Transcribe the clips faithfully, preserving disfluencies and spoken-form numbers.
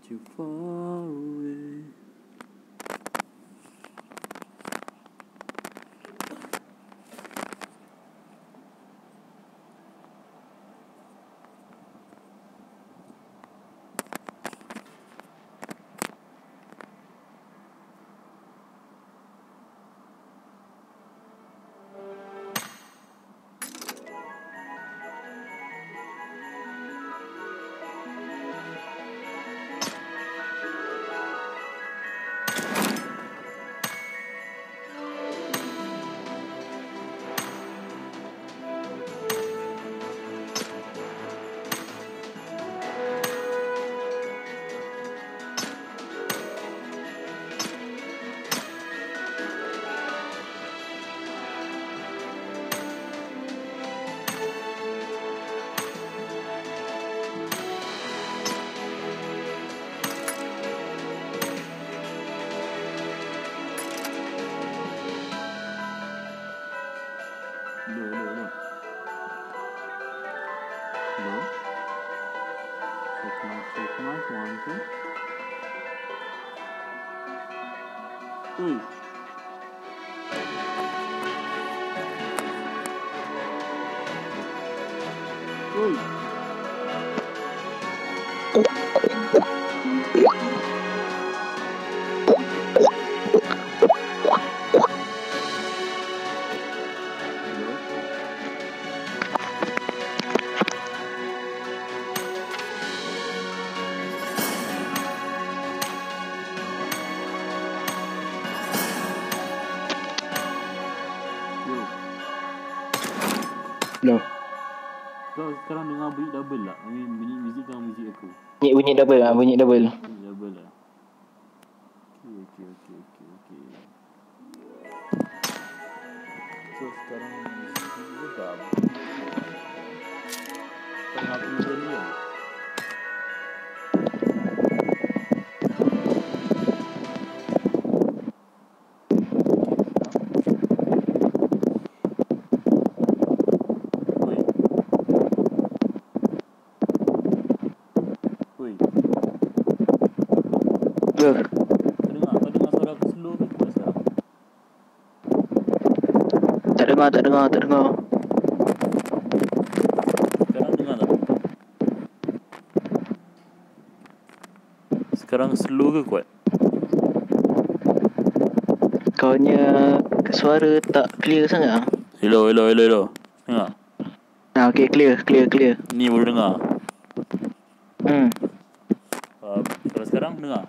too far away. No, no, no. No. Check my, check my, one, two. Ui. Ui. No. Kau sekarang dengar bunyi double lah. Bunyi, bunyi muzik kau muzik aku. Bunyi bunyi double ah, bunyi double. Bunyi double lah. Okey, okey, okey, okey, okey. So sekarang muzik juga double. Kau dengar aku muzik ni kan? Ke? Kau dengar, kau dengar suara aku slow ke kuat sekarang? Tak dengar, tak dengar, tak dengar. Sekarang dengar tak? Sekarang slow ke kuat? Kau punya suara tak clear sangat ah. Hello, hello, hello, hello. Dengar? Ah, okay, clear, clear, clear. Ni boleh dengar? Hmm. Uh, kalau sekarang dengar?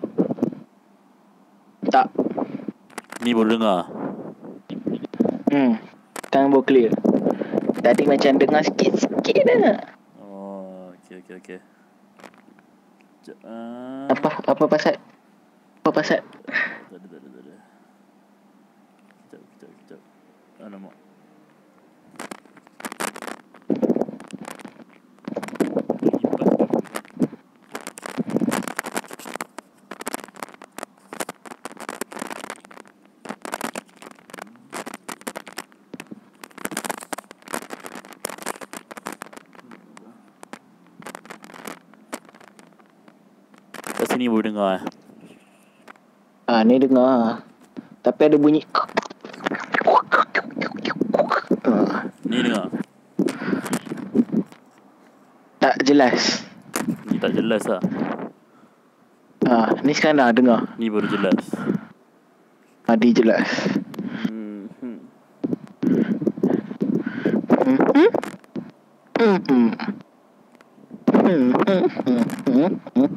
Tak. Ni boleh dengar? Hmm. Sekarang baru clear. Tadi macam dengar sikit-sikit dah. Oh, okey, okey, okey. Uh... Apa, apa pasal? Apa pasal? Tak ada, tak ada, tak ada. Kejap, kejap, kejap. Alamak. Kat sini boleh dengar eh? Ah, ni dengar. Tapi ada bunyi. Ah. Ni dengar? Tak jelas. Ni tak jelas lah. Ah, ni sekarang dah dengar. Ni baru jelas. Ah, ni jelas. Hmm. Hmm. Hmm. Hmm. Hmm. Hmm. Hmm. Hmm. Hmm. Hmm.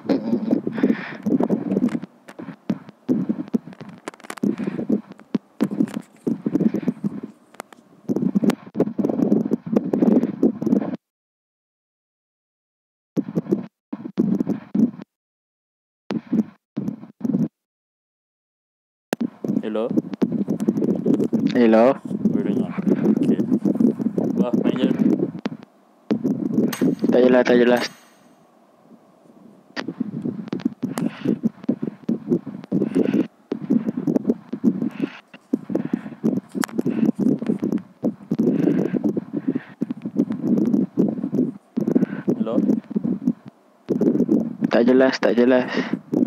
Hello? Hello? Boleh dengar? Okay. Wah, main je. Tak jelas, tak jelas. Hello? Tak jelas, tak jelas.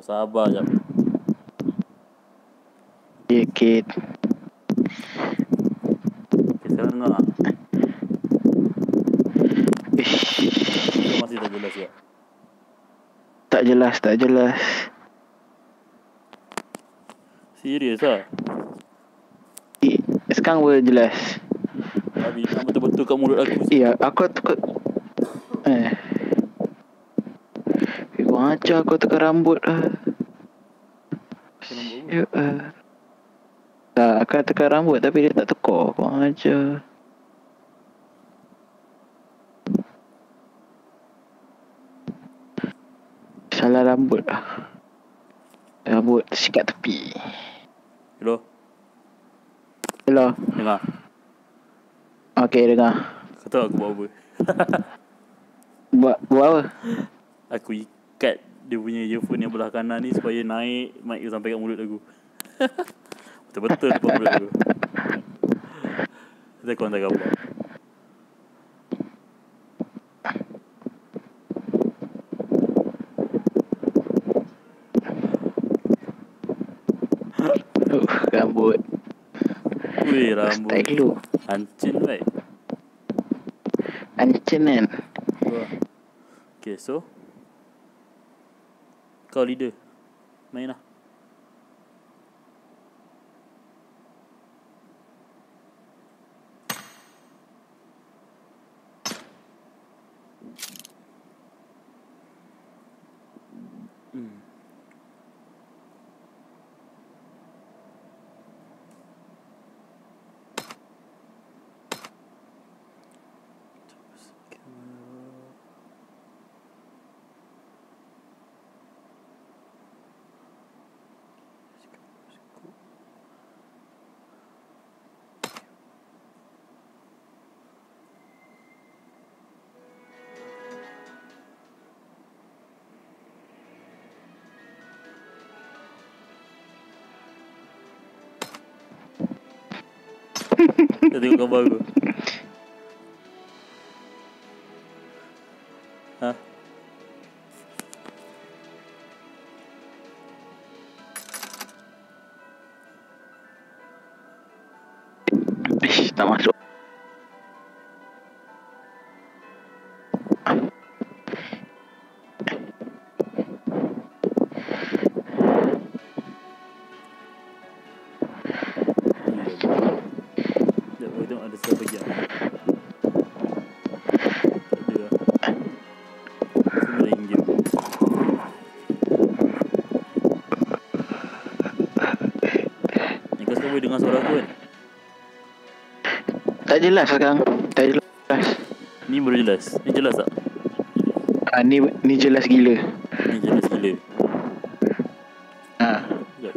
sabar jap. Sikit. Okay, sekarang dengar. Ish. Kau masih tak jelas ya? Tak jelas, tak jelas. Serius lah? Eh, sekarang boleh jelas. Tapi nak betul-betul kat mulut aku. Iya, aku tukar. Eh. Kau ajar aku tukar rambut ah. Ya. Uh. Tak, aku tukar rambut tapi dia tak tukar. Kau ajar. Salah rambut lah. Rambut sikat tepi. Hello? Hello. Dengar. Okay, dengar. Kau tahu aku buat apa? Buat, buat apa? Aku ikat dia punya earphone yang belah kanan ni supaya naik mic tu sampai kat mulut aku. Betul-betul depan mulut aku. Kita kau tak apa. Uh, rambut. Weh, rambut. Style lu. Hancin baik. Hancin kan? Wah. Okay, so kau leader. Main lah. Hmm. Kita tengok gambar aku. Ha? Ish, tak masuk. Sekejap, aku tengok ada siapa lagi. Tak ada lah. Semua main game. Ni kau sekarang boleh dengar suara aku kan? Tak jelas sekarang. Tak jelas. Ni baru jelas. Ni jelas tak? Ah, ni ni jelas gila. Ni jelas gila. Ah. Sekejap.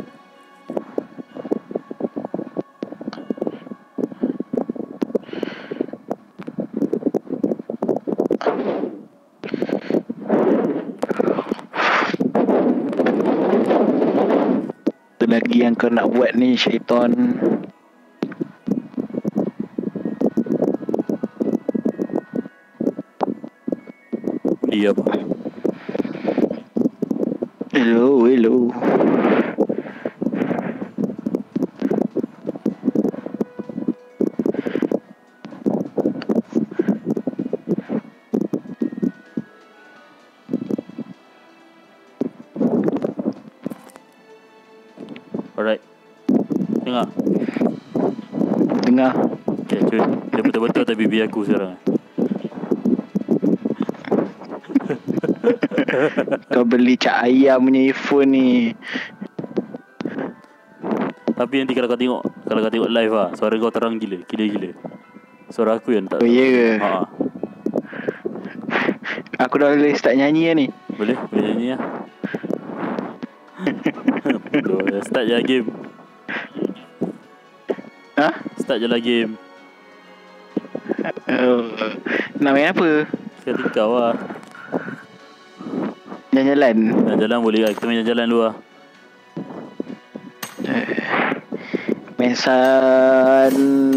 Itu lagi yang kau nak buat ni, syaitan. Dia apa? Hello, hello. Alright. Dengar. Dengar. Okay, cuy. Dia betul-betul atas bibi aku sekarang. Kau beli cak ayam punya earphone ni. Tapi nanti kalau kau tengok, kalau kau tengok live lah, suara kau terang gila, gila-gila. Suara aku yang tak. Oh, iya ke? Haa. Aku dah boleh start nyanyi lah ni. Boleh? Boleh nyanyi lah. Bodoh, start je lah game. Ha? Start je lah game. Oh, nak main apa? Sekali kau lah. Jalan-jalan. Jalan-jalan boleh lah, kita main jalan-jalan dulu lah. Mesan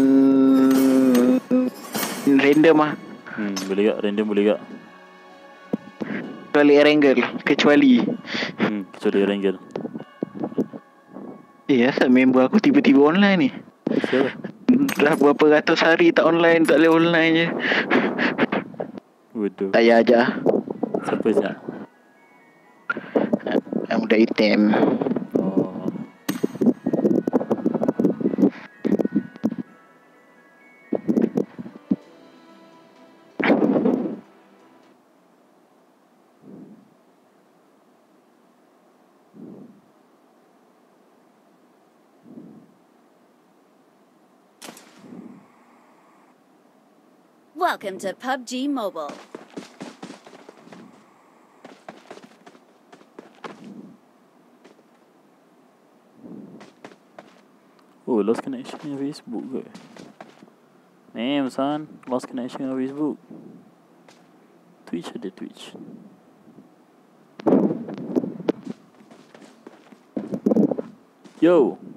random ah. Hmm, boleh tak? Random boleh tak? Kecuali Erangel. Kecuali Hmm, kecuali Rengel. Eh, asal member aku tiba-tiba online ni? Siapa? Dah berapa ratus hari tak online, tak boleh online je. Waduh. Tak payah ajar. Siapa siap? Yang budak item. Oh. Welcome to P U B G Mobile. Oh, lost connection dengan Facebook ke? Damn son, lost connection dengan Facebook. Twitch ada Twitch. Yo,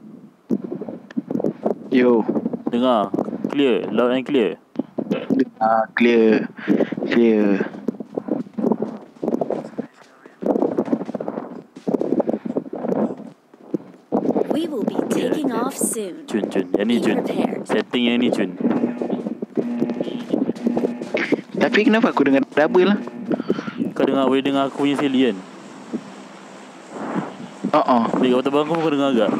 Yo. dengar. Clear, loud and clear. Ah, clear. Clear. We will be taking off soon. Cun, cun. Yang ni Be cun. prepared. Setting yang ni cun. Tapi kenapa aku dengar double lah? Kau dengar, boleh dengar aku punya seli kan? Oh, oh. Baik, kau terbang kau dengar agak.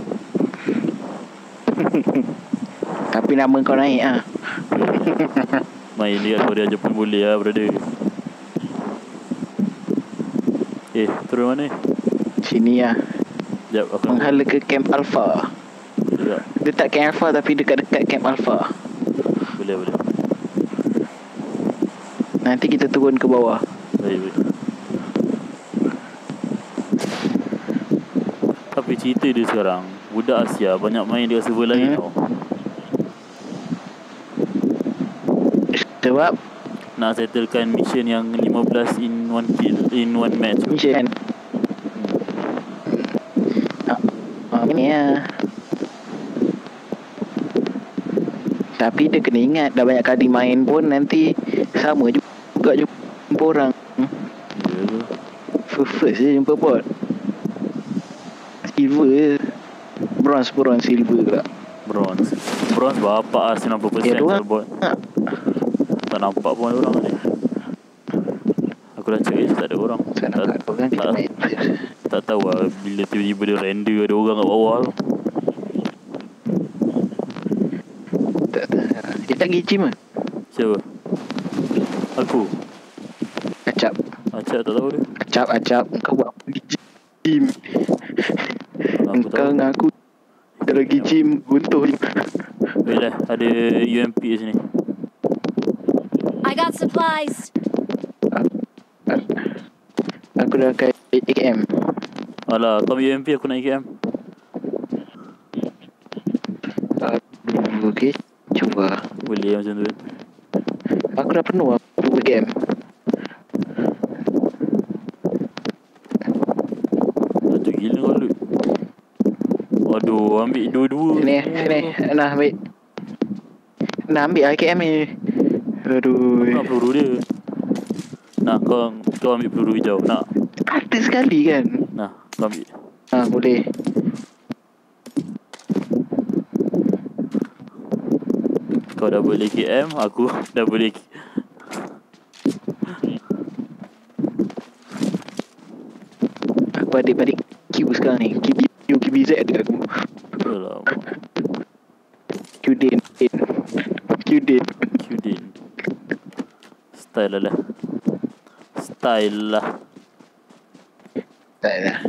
Tapi nama kau naik ah. Main dekat Korea je pun boleh lah, brother. Eh, turun mana? Sini lah. Sekejap, aku nak... Menghala ke Camp Alpha. Sekejap. Dia tak Camp Alpha tapi dekat-dekat Camp Alpha. Boleh, boleh. Nanti kita turun ke bawah. Baik, baik. Tapi cerita dia sekarang, budak Asia banyak main dekat server lain Hmm. tau. Sebab Nak settlekan mission yang lima belas in one kill, in one match. mission. Ah, ah, ni lah. Tapi dia kena ingat, dah banyak kali main pun nanti sama juga jumpa orang. Ya ke? First, first je jumpa bot. Silver je. Bronze, bronze, silver pula. Bronze. Bronze berapa lah sembilan puluh peratus Ya, dua. bot. Ha. Tak nampak pun ada orang ni. Aku dah check je tak ada orang. Saya Tak, nampak orang kita tak, main. tak tahu lah bila tiba-tiba dia render ada orang kat bawah tu. Tak, tak. Dia tak pergi gym lah. Siapa? Aku. Acap. Acap tak tahu dia. Acap, acap. Kau buat pergi gym. Aku Kau tahu. dengan aku kita lagi gym, guntuh je. Wait lah, ada U M P kat sini. I got supplies. Aku dah kat A K M. Alah, kau ambil U M P aku nak A K M. Aduh, okay. Cuba. Boleh macam tu. Aku dah penuh lah A K M. Macam gila kau loot. Waduh, ambil dua-dua. Sini, sini. Nah, ambil. Nak ambil A K M ni. Aduh. Nak peluru dia. Nak, kau kau ambil peluru hijau. Nak. Ada sekali kan. Nah, kau ambil. Ah, boleh. Kau dah boleh K M, aku dah boleh K- Aku adik-adik Q sekarang ni. Q B Q, Q B Z ada aku. Alamak. Q Din. Q Din. Qdin. Style lah lah. Style lah. Tak lah.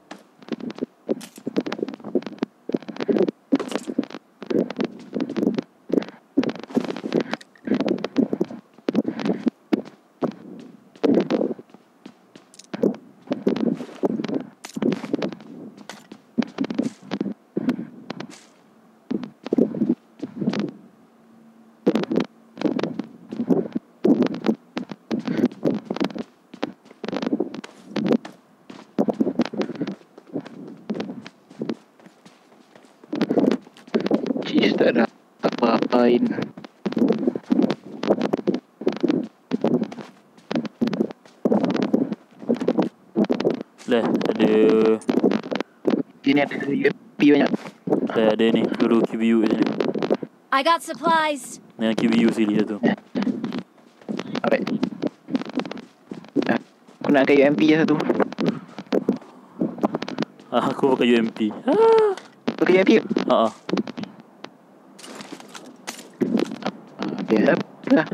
Cis tak ada apa-apain. Lah, ada... Sini ada U M P banyak. Lah, ada ni, peluru Q B U kat sini. I got supplies. Dengan Q B U sini satu. Alright. Aku nak pakai U M P je satu. Ah, aku pakai U M P. Ah. Pakai U M P ke? Haa. Okay, dah.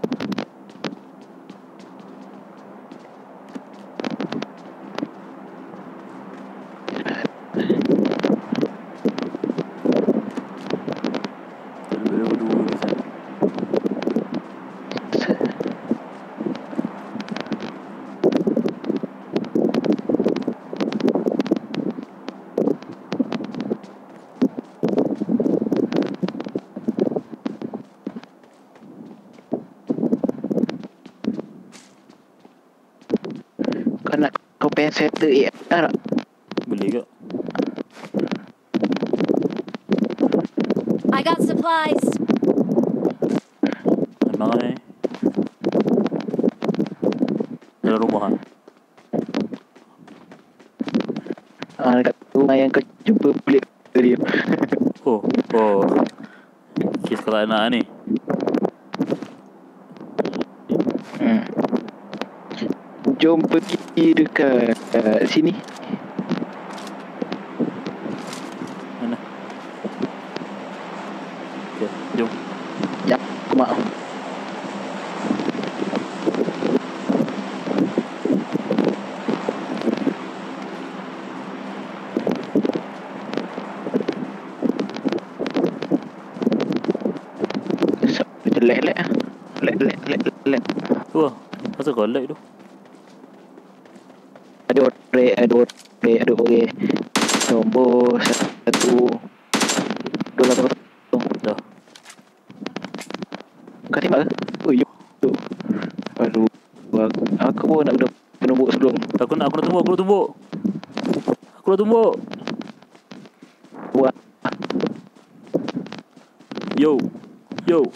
Kau nak kau pengen settle A R tak? Boleh ke? I got supplies. Memang eh. Dalam rumah kan? Ah, dekat rumah yang kau jumpa pelik tadi. Oh, oh. Kes kau tak nak ni. Hmm. Jom pergi dekat uh, sini. Mana? Okay, jom. Ya, aku maaf. Lek-lek ah. Lek-lek lek-lek. Tu lah. Pasal kau like tu. Ada orang, ada orang, ada orang. Nombor satu. Dua lapan kosong. Dah. Kau tembak ke? Oh, yo. Aduh. Aku pun nak kena nombor sebelum. Aku nak, aku nak tumbuk, aku nak tumbuk. Aku nak tumbuk. Buat. Yo. Yo.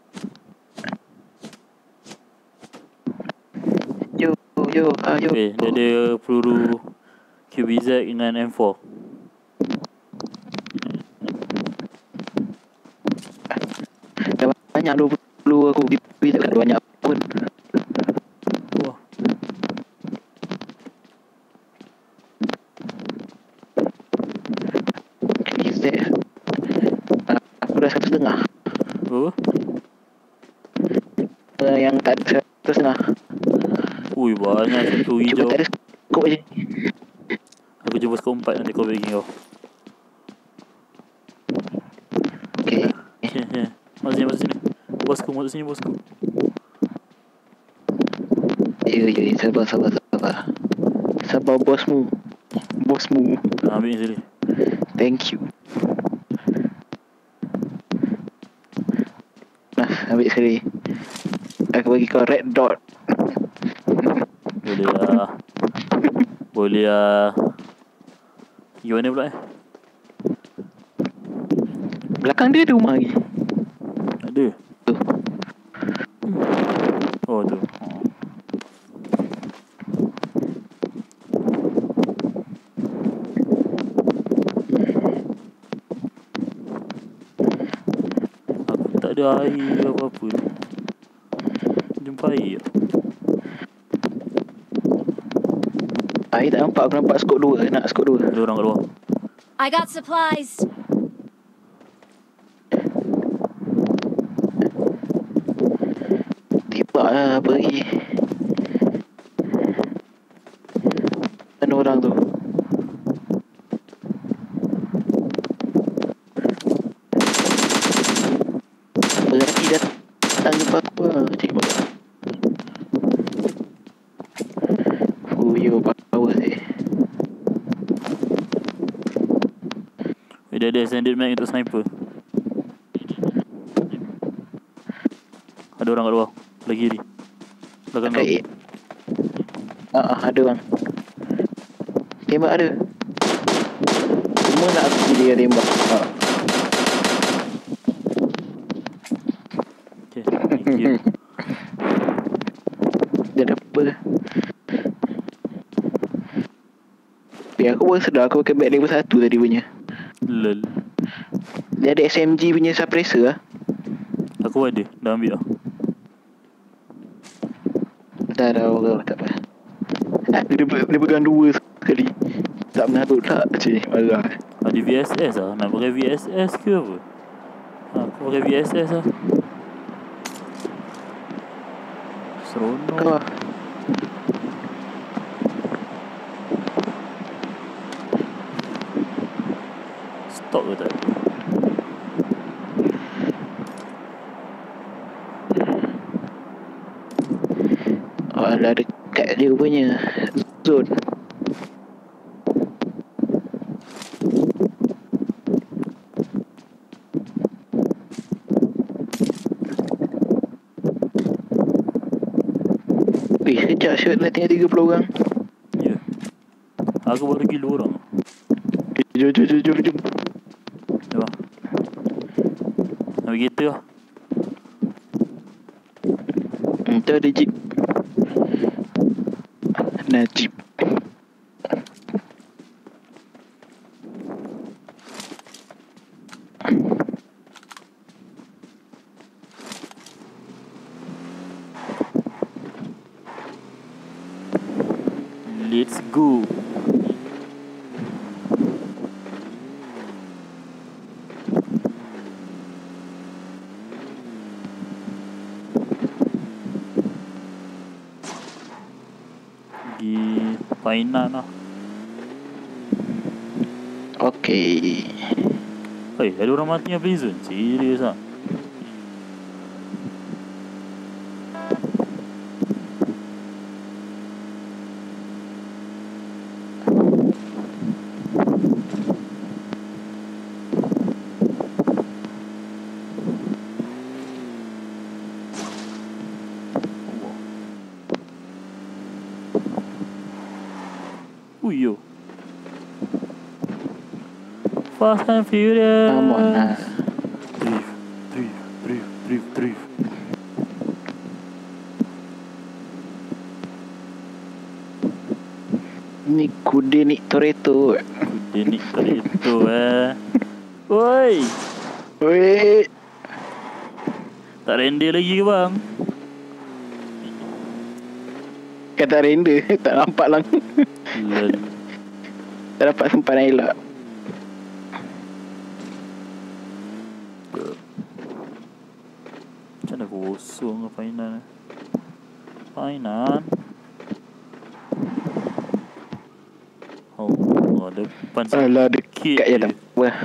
Yo, yo, ah, yo. Okay, dia ada peluru Q B Z dengan M four. Dah banyak dua puluh aku pergi tak ada banyak pun. Wah. Is that? Ah, aku dah satu setengah. Oh. Uh, yang tak ada satu setengah. Ui, banyak satu Cuba hijau. tak ada skop je. Aku jumpa skop empat nanti kau bagi kau. Okay. Sini, sini. Masuk sini, masuk sini. Bosku, masuk sini bosku. Ya, ya, sabar, sabar, sabar. Sabar bosmu. Bosmu. Nah, ambil ni sini. Thank you. Nah, ambil sekali. Aku bagi kau red dot. Boleh lah. Boleh lah. Pergi mana pula eh? Belakang dia ada rumah lagi. Ada. Tu. Oh tu. Aku tak ada air apa-apa ni. Jumpa air. Air tak nampak. Aku nampak skop dua. Nak skop dua. Ada orang kat luar. I got supplies. Tembak lah pergi. Mana orang tu? Berani datang jumpa aku lah. Tembak. Fuyo power sih. Dia ada extended mag untuk sniper. Ada orang kat luar. Lagi kiri. Belakang kau. Okay. Ah, ada bang. Tembak ada. Semua nak aku dia tembak. Ah. Okay, thank you. Dia ada apa? Ya, aku baru sedar aku pakai bag level satu tadi punya. Lol. Dia ada S M G punya suppressor lah. Aku ada, dah ambil lah. Dah dah orang tak apa. Dia, dia pegang dua sekali. Tak menarut tak cik. Marah. Ada V S S lah. Nak pakai V S S ke apa? Ha, aku pakai V S S lah. Seronok. Kau lah. Stop ke tak? Oh, alah dekat dia punya zone. Wih, sekejap shot dah tinggal tiga puluh orang. Ya. Aku baru gila orang. Jom, jom, jom, jom, jom. Jom. Ambil kereta lah. Hmm, tu ada jeep. Nah, jeep. Let's go. Pergi Painan lah. Okay. Hei, ada orang mati yang prison. Serius lah. Uyo. Fast and Furious. Come on lah. Drift, drift, drift, drift, drift. Ni kuda ni Toretto. Kuda ni Toretto eh. Oi. Weh. Tak render lagi ke bang? Kata render. Tak nampak lang. Lol. Tak dapat sempat nak elak. Macam mana kosong ke Painan? Painan. Oh, depan Alah, sikit dekat je dah. Wah.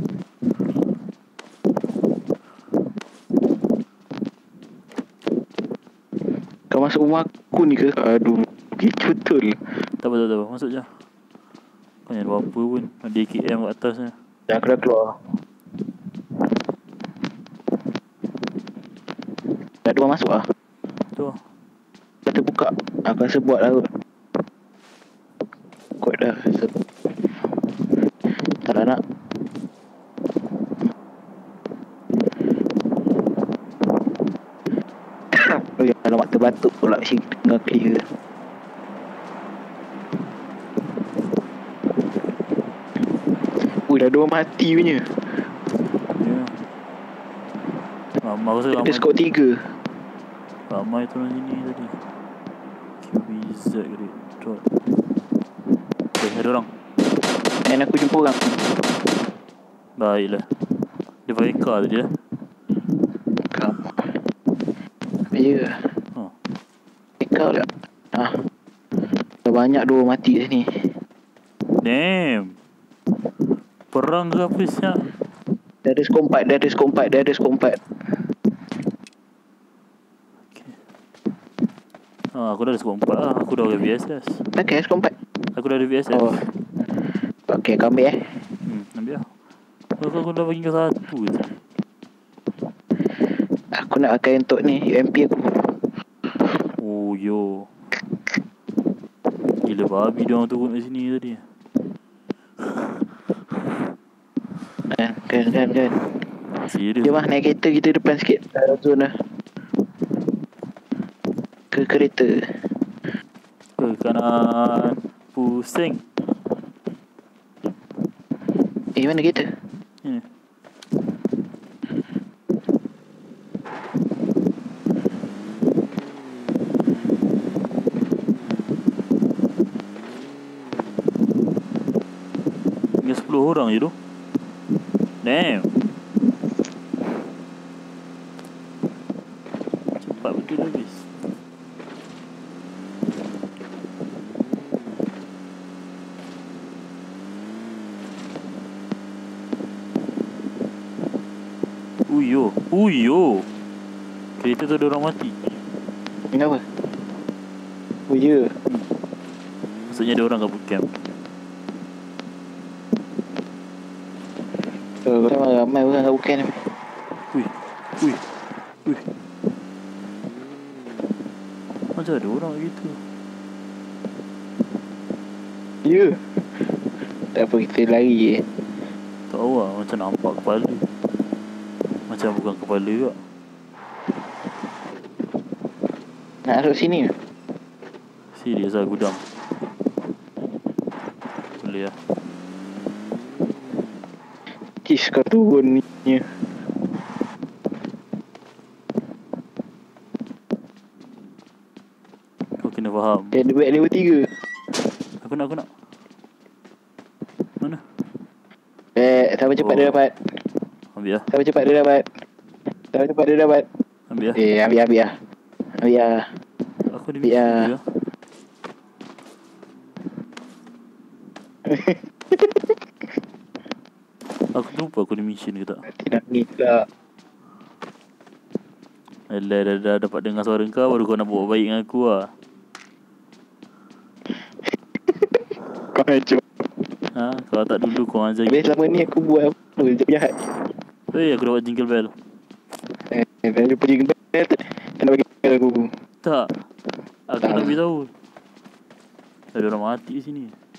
Kau masuk rumah aku ni ke? Aduh, kecoh betul. Tak apa, tak apa, tak apa. Masuk je. Kau jangan buat apa pun. Ada A K M kat atasnya. Dah, aku dah keluar. Dah dua masuk lah. Tu lah. Dah terbuka. Aku rasa buat lah kot. Kot dah. Tak lah nak. Oh ya, alamak terbatuk pula si tengah clear. Ui, dah dua mati punya. Ya. Ramai rasa Ada ramai. skop tiga. Ramai turun sini tadi. Q B Z ke dia. Drop. Okay, ada orang. Dan aku jumpa orang. Baiklah. Dia pakai car tadi lah. Kamu. Ya. Oh. Kau lah. Ah. Dah banyak dua mati dah ni. Damn. Perang ke apa siap? Dah ada skop empat, dah ada skop empat, dah ada skop empat. Okay. Ah, aku dah ada skop empat lah. Aku dah ada V S S. Okay, skop empat. Aku dah ada V S S. Oh. Okay, kau ambil eh. Hmm, ambil lah. Aku, aku dah bagi kau satu je. Aku nak pakai untuk ni, U M P aku. Oh, yo. Gila babi dia orang turun kat sini tadi. Kan, kan, kan, kan. Serius. Jom lah, naik kereta kita depan sikit. Dah zone lah. Ke kereta. Ke kanan. Pusing. Eh, mana kereta? Ni. Tinggal sepuluh orang je tu. Damn. Cepat betul habis. Uyo, uyo. Kereta tu ada orang mati. Kenapa? Oh ya. Hmm. Maksudnya ada orang kat boot camp. Oh, memang ramai orang kat bukan ni. Ui, ui, ui. Macam ada orang gitu. Ya. Tak apa, kita lari je. Tak tahu lah, macam nampak kepala. Macam bukan kepala juga. Nak masuk sini ke? Serius lah gudang. Boleh lah. Kis kau turun ni. Kau kena faham. Dia ada back level tiga. Aku nak, aku nak. Mana? Eh, siapa cepat Oh. dia dapat? Ambil lah. Siapa cepat dia dapat? Siapa cepat dia dapat? Ambil lah. Eh, ambil, ambil lah. Ambil lah. Aku ada ambil mission lah. juga. Aku lupa aku ada mission ke tak. Tidak ni tak. Alah, dah, dah dapat dengar suara kau baru kau nak buat baik dengan aku lah. Kau macam. Ha? Kalau tak dulu kau ajar. Habis selama ni aku buat apa? Jahat. Hei, aku dapat jingle bell. Eh, dah lupa je kembali. Tak nak bagi aku. Tak. Aku Tak. nak beritahu. Ada orang mati di sini.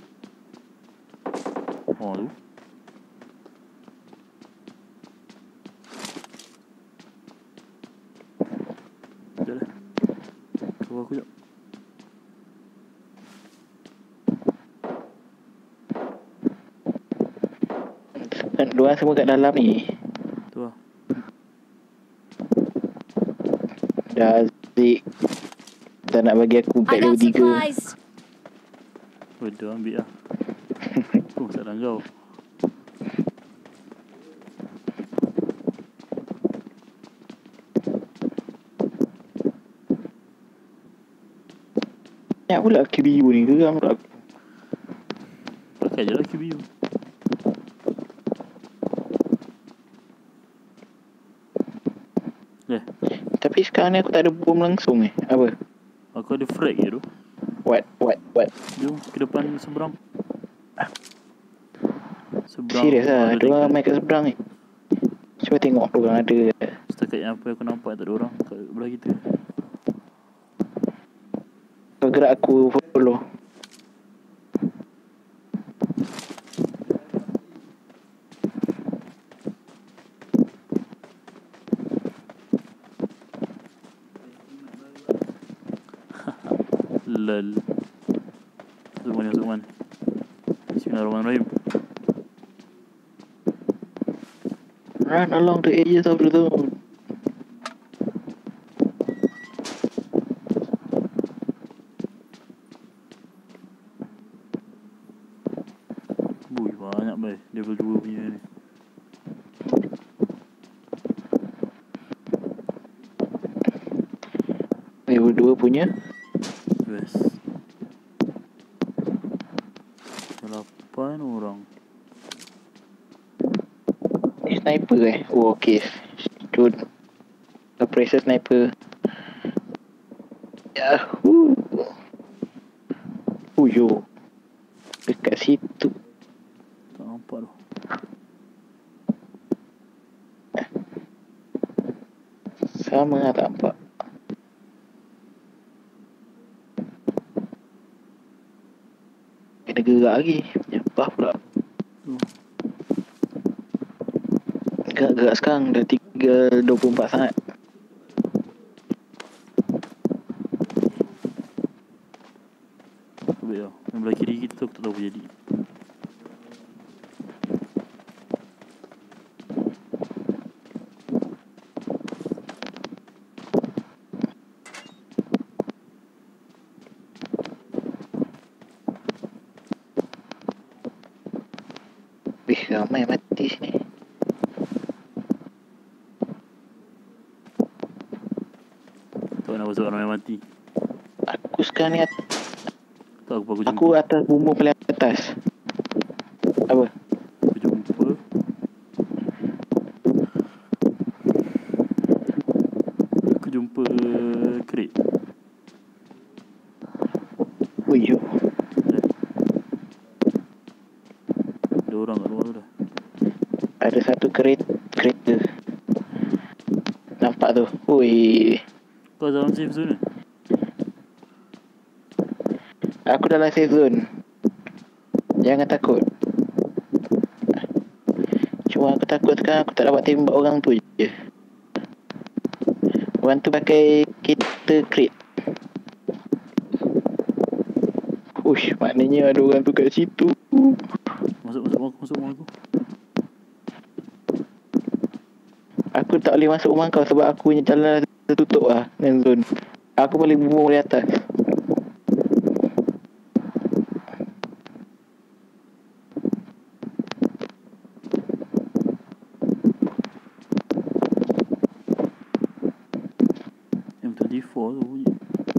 Oh tu. Sekejap lah. Keluar aku sekejap. Kan diorang semua kat dalam ni. Tu lah. Dah Zik. Tak nak bagi aku back I level got tiga. supplies. Bodoh ambil lah. Oh, salah kau. Banyak pula Q B U ni. Geram pula aku. Pakai je lah Q B U. Eh, Tapi sekarang ni aku tak ada bom langsung eh. Apa? aku ada frag je tu. What? What? What? Jom ke depan seberang. Seberang. Serius lah. ada Ada orang tiga. ramai kat seberang ni. Cuba tengok orang ada. Setakat yang apa aku nampak tak ada orang kat belah kita. Kau gerak aku follow. Lol. Masuk mana, masuk mana. Bismillahirrahmanirrahim. Run along the edges of the zone. Bui, banyak bay. Level dua punya ni. Level dua punya. Best. Lapan orang. Ni sniper eh. Oh okay. Good. Suppressor sniper. Yahoo. Oh yo. Dekat situ. Tak nampak tu. Sama lah tak nampak. Kena gerak lagi. Nyapah pula. Tu. Gerak-gerak sekarang. Dah tiga dua puluh empat saat. Ambil lah. Yang belah kiri kita tu aku tak tahu apa jadi. Wih, ramai mati sini. Tak nak masuk ramai mati. Aku sekarang ni at- Tak apa aku jumpa. aku atas bumbu paling atas. Apa? Aku jumpa. Aku jumpa crate. Wih, yo. Ada orang kat luar tu dah. Ada satu kereta, kereta. Nampak tu. Wih. Kau dalam safe zone ni? Aku dalam safe zone. Jangan takut. Cuma aku takut sekarang aku tak dapat tembak orang tu je. Orang tu pakai kereta crate. Ush, maknanya ada orang tu kat situ. Masuk, masuk rumah aku, masuk rumah aku. Aku tak boleh masuk rumah kau sebab aku punya jalan tertutup lah dengan zone. Aku boleh bumbung dari atas. M twenty four tu bunyi.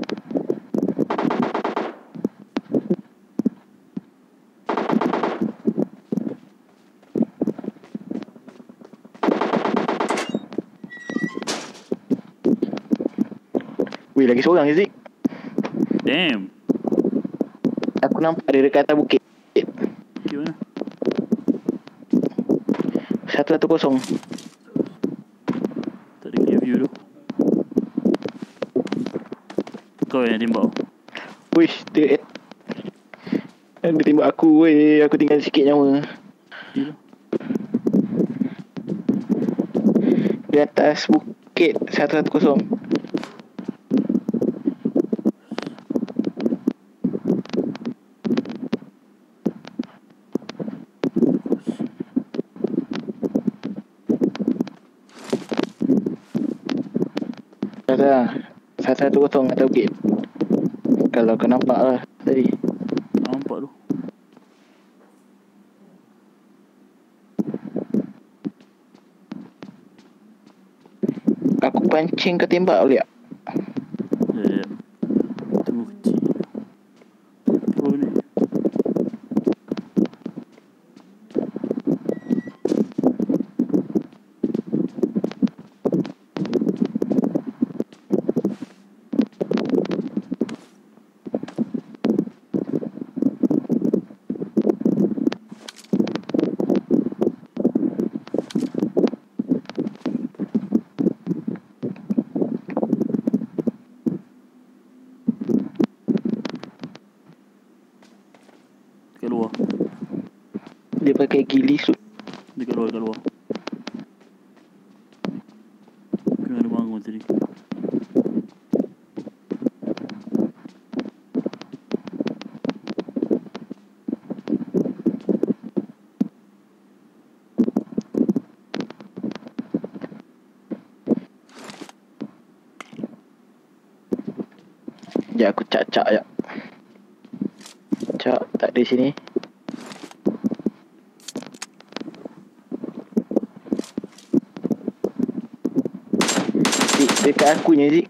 Weh, lagi seorang Zik. Damn. Aku nampak dia dekat atas bukit. Bukit mana? Satu satu kosong. Tak ada clear view tu. Kau yang tembak. Wish, dia dia tembak aku weh. Aku tinggal sikit nyawa. Gila. Di atas bukit satu satu kosong. Dah, satu satu kosong atas bukit. Kalau kau nampak lah tadi. Nampak tu. Aku pancing kau tembak boleh tak? Ya, ya. Tunggu kecil. Apa ni? Dekat luar. Dia pakai gili suit. Dekat luar, dekat luar. Kena ada bangun tadi. Sekejap aku cak-cak sekejap. Cak, tak ada sini. Zik, dekat akunya Zik.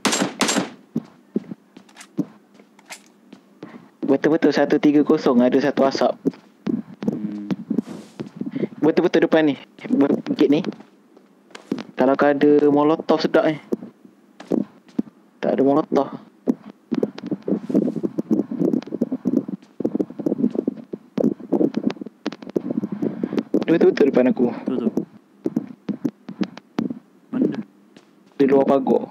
Betul-betul satu tiga kosong ada satu asap. Hmm. Betul-betul depan ni. Bukit ni. Kalau kau ada molotov sedap ni. Tak ada molotov. Dia betul-betul depan aku. Tu tu. Mana dia? Di luar pagar.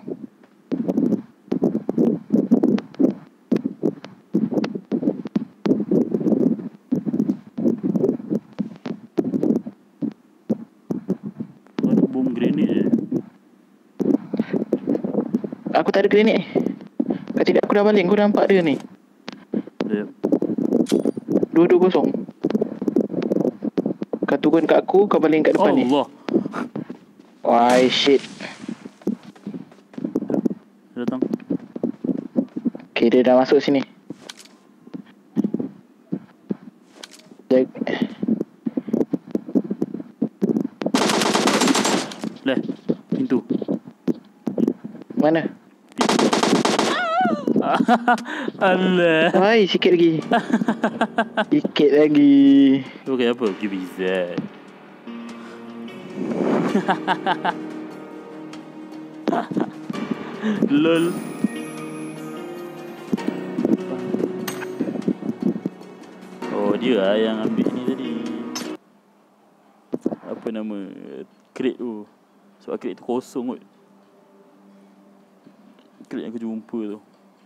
Kau ada bom grenade je. Aku tak ada grenade. Kalau tidak aku dah baling. Kau nampak dia ni. Sekejap. Dua dua kosong. Kau turun kat aku. Kau baling kat depan ni. Allah. Why shit. Dia datang. Okay, dia dah masuk sini. Jag Lah, pintu. Mana? Alah. Hai, sikit lagi. Sikit lagi. Okey apa? Pergi pizza. Lol. Oh, dia lah yang ambil ni tadi. Apa nama crate tu? Sebab crate tu kosong kot. Crate yang aku jumpa tu.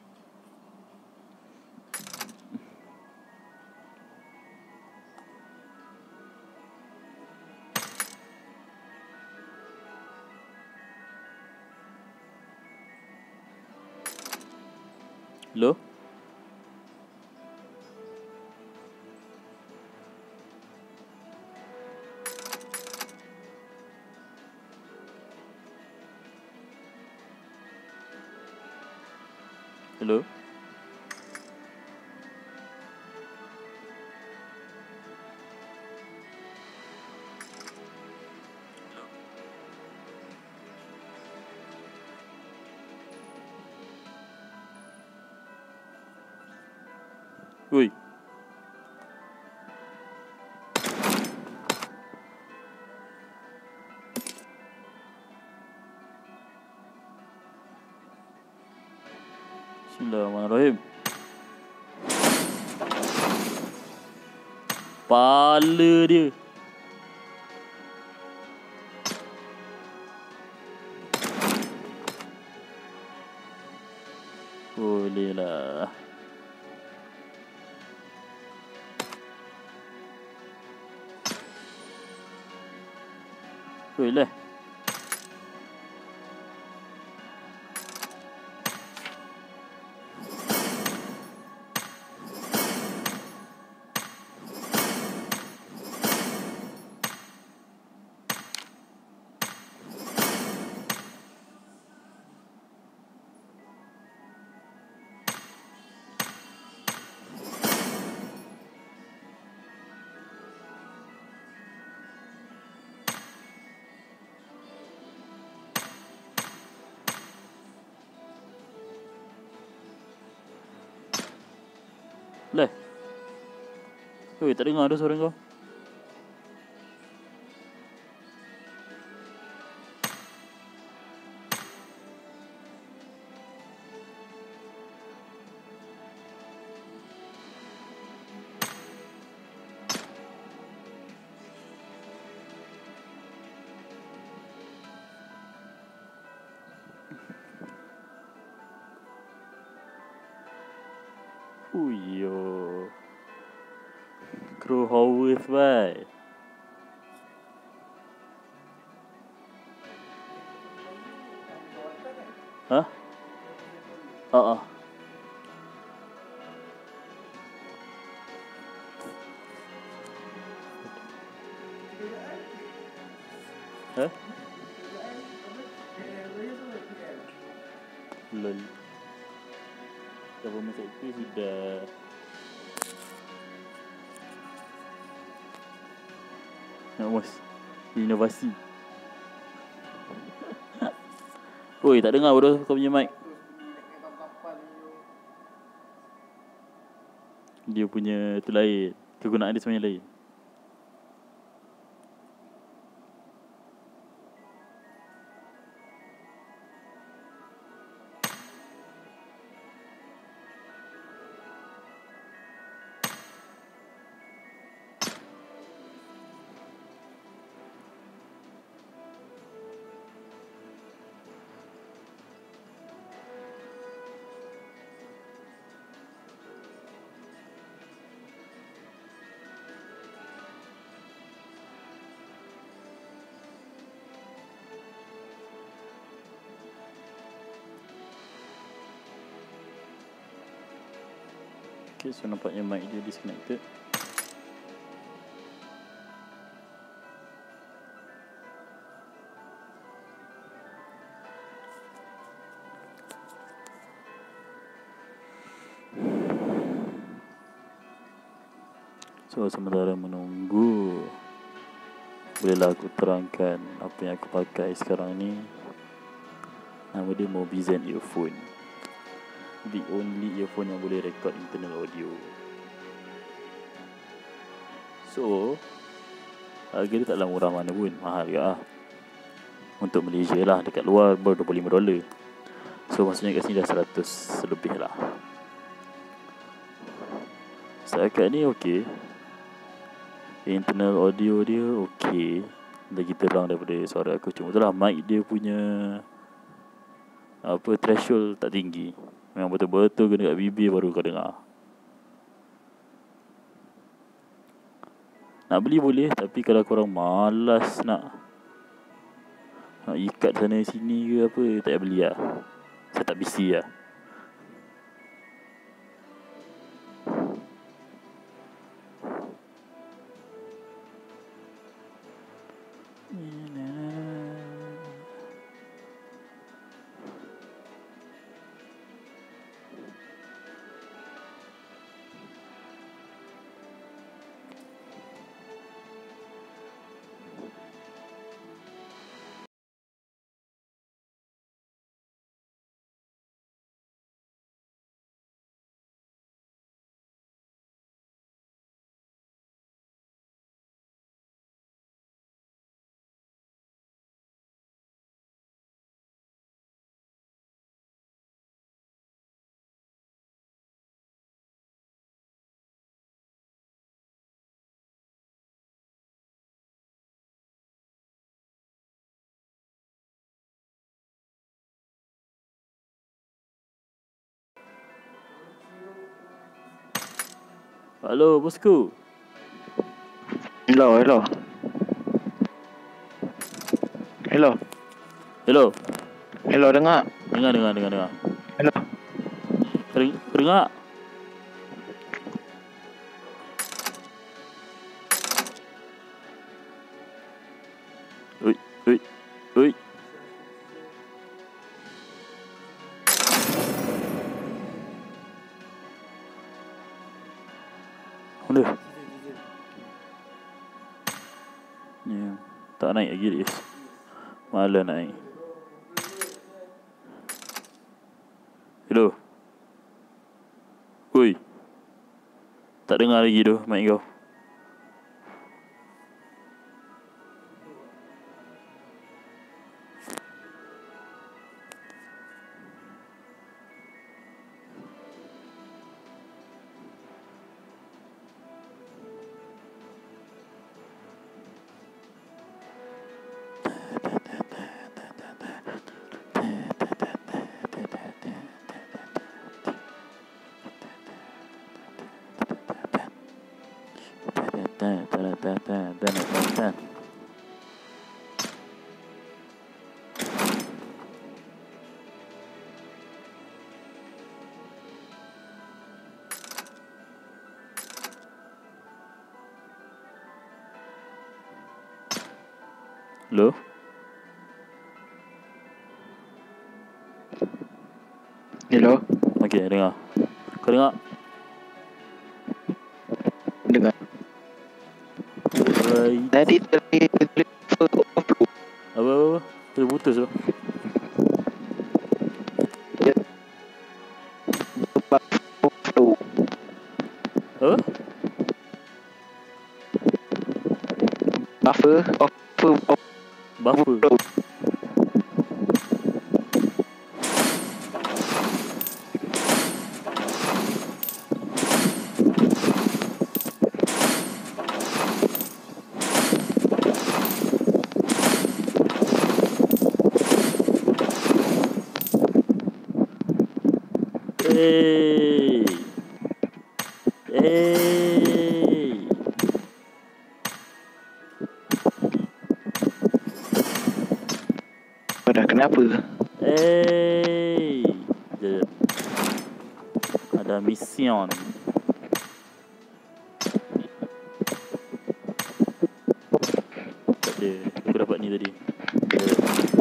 Hello? Hello? Oi. Bismillahirrahmanirrahim. Pala dia. Boleh lah. Boleh lah. Lah. Oi, tak dengar ada suara kau. Uyo. Crow Howard bye. Hah? Ah ah. Hah? Lol. Government sector sudah nak mas inovasi. Oi, tak dengar bodoh kau punya mic. Dia punya tu lain. Kegunaan dia sebenarnya lain. Okay, so nampaknya mic dia disconnected. So sementara menunggu bolehlah aku terangkan apa yang aku pakai sekarang ni. Nama dia MOBIZEN earphone. The only earphone yang boleh record internal audio. So harga dia taklah murah mana pun, mahal juga lah. Untuk Malaysia lah, dekat luar baru dua puluh lima dolar. So maksudnya kat sini dah seratus lebih lah. Setakat ni okey. Internal audio dia okey, lagi terang daripada suara aku. Cuma tu lah, mic dia punya apa, threshold tak tinggi. Memang betul-betul kena kat bibir baru kau dengar. Nak beli boleh, tapi kalau korang malas nak Nak ikat sana sini ke apa, tak payah beli lah. Saya tak busy lah. Halo bosku. Hello, hello. Hello. Hello. Hello, dengar. Dengar, dengar, dengar, dengar. Hello. Deng- Dengar. Ui, ui, ui. Mana? Ya, tak naik lagi guys. Malah naik. Hello. Oi. Tak dengar lagi tu mic kau. Tan tan tan tan tan tan tan. Hello? Hello. Okey, dengar. Kau dengar? Dengar. Right. Tadi tadi Apa apa apa? Terputus tu. Apa? Buffer, buffer, Buffer. Hey. Hey. Pada kenapa? Hey. Jap. Ada mission. Tak ada. Aku dapat ni tadi. Jap.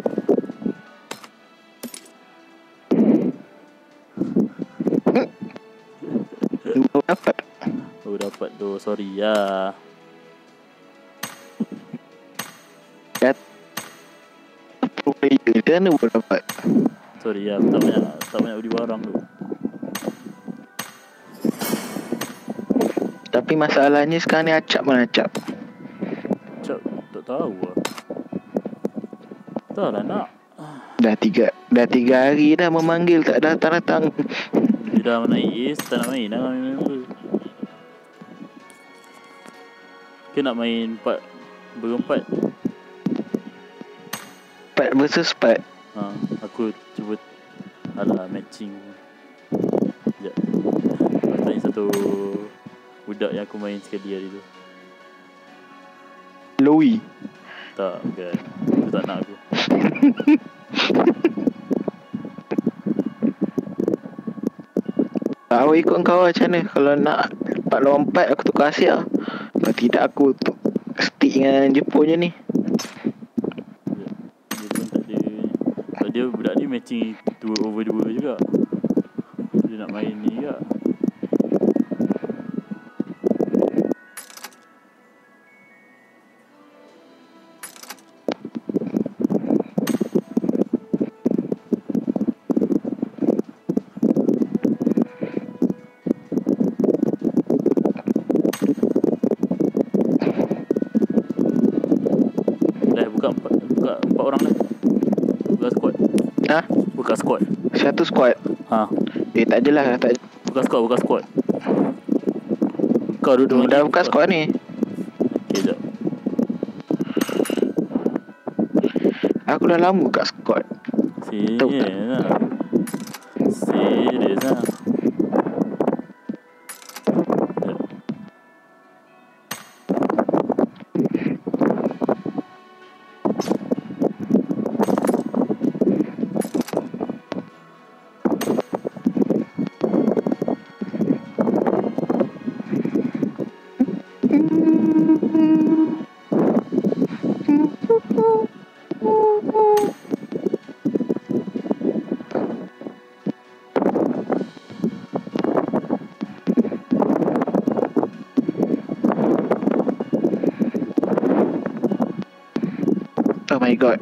Baru dapat. Baru dapat tu. Sorry ya. Macam mana boleh dapat? Sorry ya, aku tak banyak tak banyak beli barang tu. Tapi masalahnya sekarang ni acap mana acap? Cak, tak tahu lah. Tak lah nak. Dah tiga Dah tiga hari dah memanggil tak datang-datang. Dia dah naik Ace, tak nak main dah main member. Kita nak main empat berempat. Empat versus empat. Ha, aku cuba alah matching. Sekejap. Aku tanya satu budak yang aku main sekali hari tu. Lowy. Tak, bukan. Aku tak nak aku. Aku ikut kau macam mana? Kalau nak empat lawan empat aku tukar Asia. Kalau tidak aku tu stick dengan Jepun je ni. Dia pun tak ada. Kalau dia budak ni matching dua over dua juga. Dia nak main ni juga. Buka empat, buka empat orang lah. Buka squad. Ha? Buka squad. Satu squad. Ha. Eh tak adalah tak. Buka squad, buka squad. Kau duduk Dah buka squad ni. Okay, jap. Aku dah lama buka squad. Serius lah. Serius lah. Oh my god.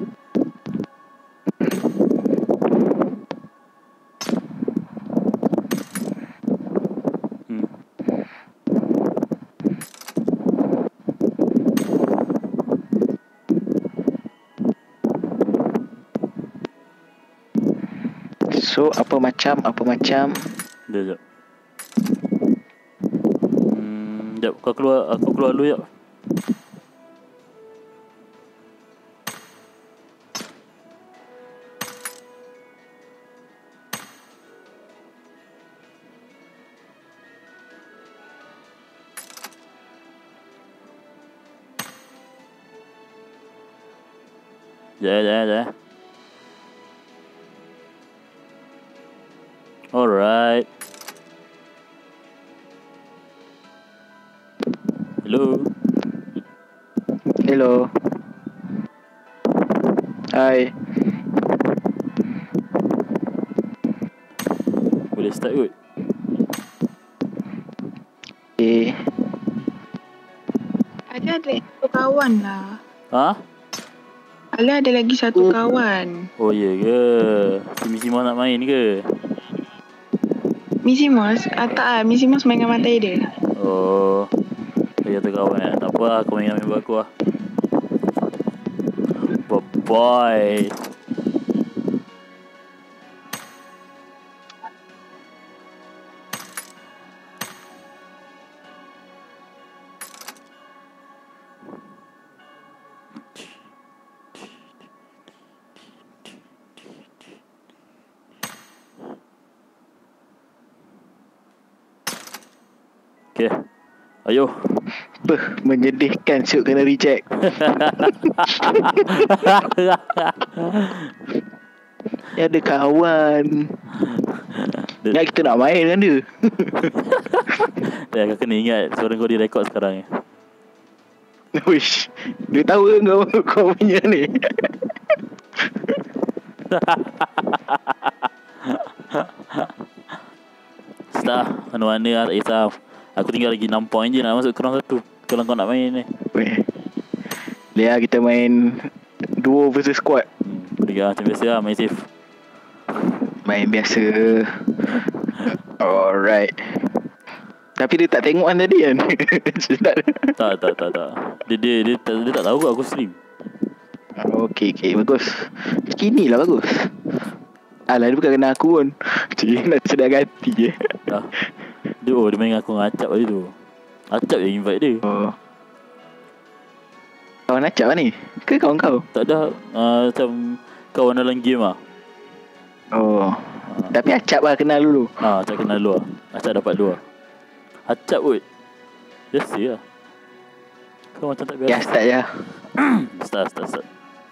Hmm. So apa macam apa macam? Dia jap. Hmm, jap kau keluar, aku keluar dulu jap. Jap, jap, jap. Alright. Hello. Hello. Hai. Boleh start kot? Eh. Ada ada satu kawan lah. Ha? Ala ada lagi satu kawan. Oh ya ke? Si Misi Mas nak main ke? Misi Mos? Ah tak lah, Misi Mos main dengan matai dia. Oh. Dia kata kawan eh. Tak apa lah, aku main dengan member aku lah. Bye-bye. Okay. Ayo. Beh, menyedihkan syuk kena reject. Ya ada kawan. Ingat kita nak main dengan dia. Dah kau kena ingat suara kau direkod sekarang ni. Wish. Dia tahu ke kau kau punya ni. Setelah mana-mana lah, tak kisah. Aku tinggal lagi enam point je nak masuk ke round satu. Kalau kau nak main ni. Weh. Lihat kita main duo versus squad. Hmm. Boleh lah, macam biasa lah, main safe. Main biasa. Alright. Tapi dia tak tengok kan tadi kan? Tak, tak, tak, tak. Dia, dia, dia, tak, dia tak tahu aku stream. Okay, okay, bagus. Kini lah bagus. Alah, dia bukan kena aku pun. Cik, nak sedar hati je. Ah. Dia, oh, dia main dengan aku dengan Acap tadi tu. Acap yang invite dia. Oh. Kawan Acap lah ni? Ke kawan kau? Tak ada, uh, macam kawan dalam game lah. Oh. Ah. Tapi Acap lah kenal dulu. Ah, Acap kenal dulu lah. Acap dapat dulu lah. Acap kot. Biasa lah. Kau macam tak biasa. Ya, start je. Start, start, start.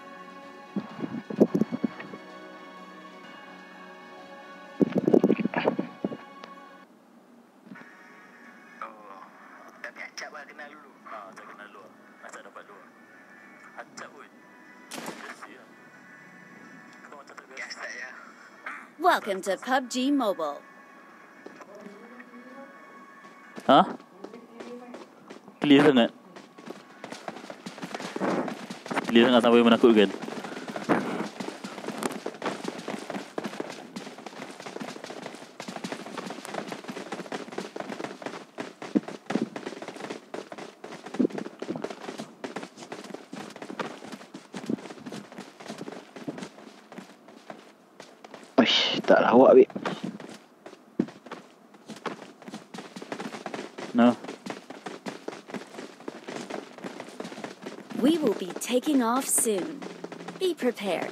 Tapi Acap lah kenal dulu. Ah, Acap kenal dulu lah. Acap dapat dulu lah. Acap kot. Biasa lah. Kau macam tak biasa. Ya, start je. Welcome to P U B G Mobile. Ha? Clear sangat. Clear sangat sampai menakutkan. Uish, tak lawak babe. No. We will be taking off soon. Be prepared.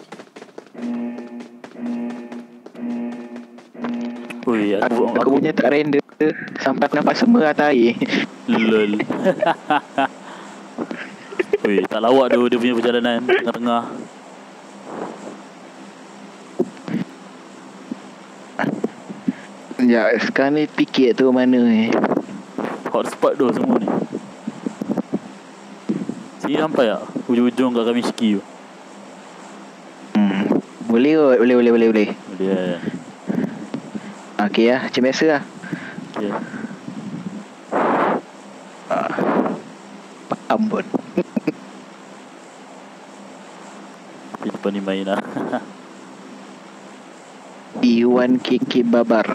Ui, aku, Aku, aku, aku punya tak render sampai aku nampak semua atas air. Lol. Ui, tak lawak tu dia punya perjalanan tengah-tengah. Ya, sekarang ni fikir tu mana ni. Hotspot tu semua ni. Sini sampai tak? Ujung-ujung kat kami Shiki tu. Hmm. Boleh kot, boleh, boleh, boleh, boleh. Boleh lah. Okey lah, macam biasa lah. Okay. Ah. Faham pun. Tapi depan ni main lah. Iwan K K Babar.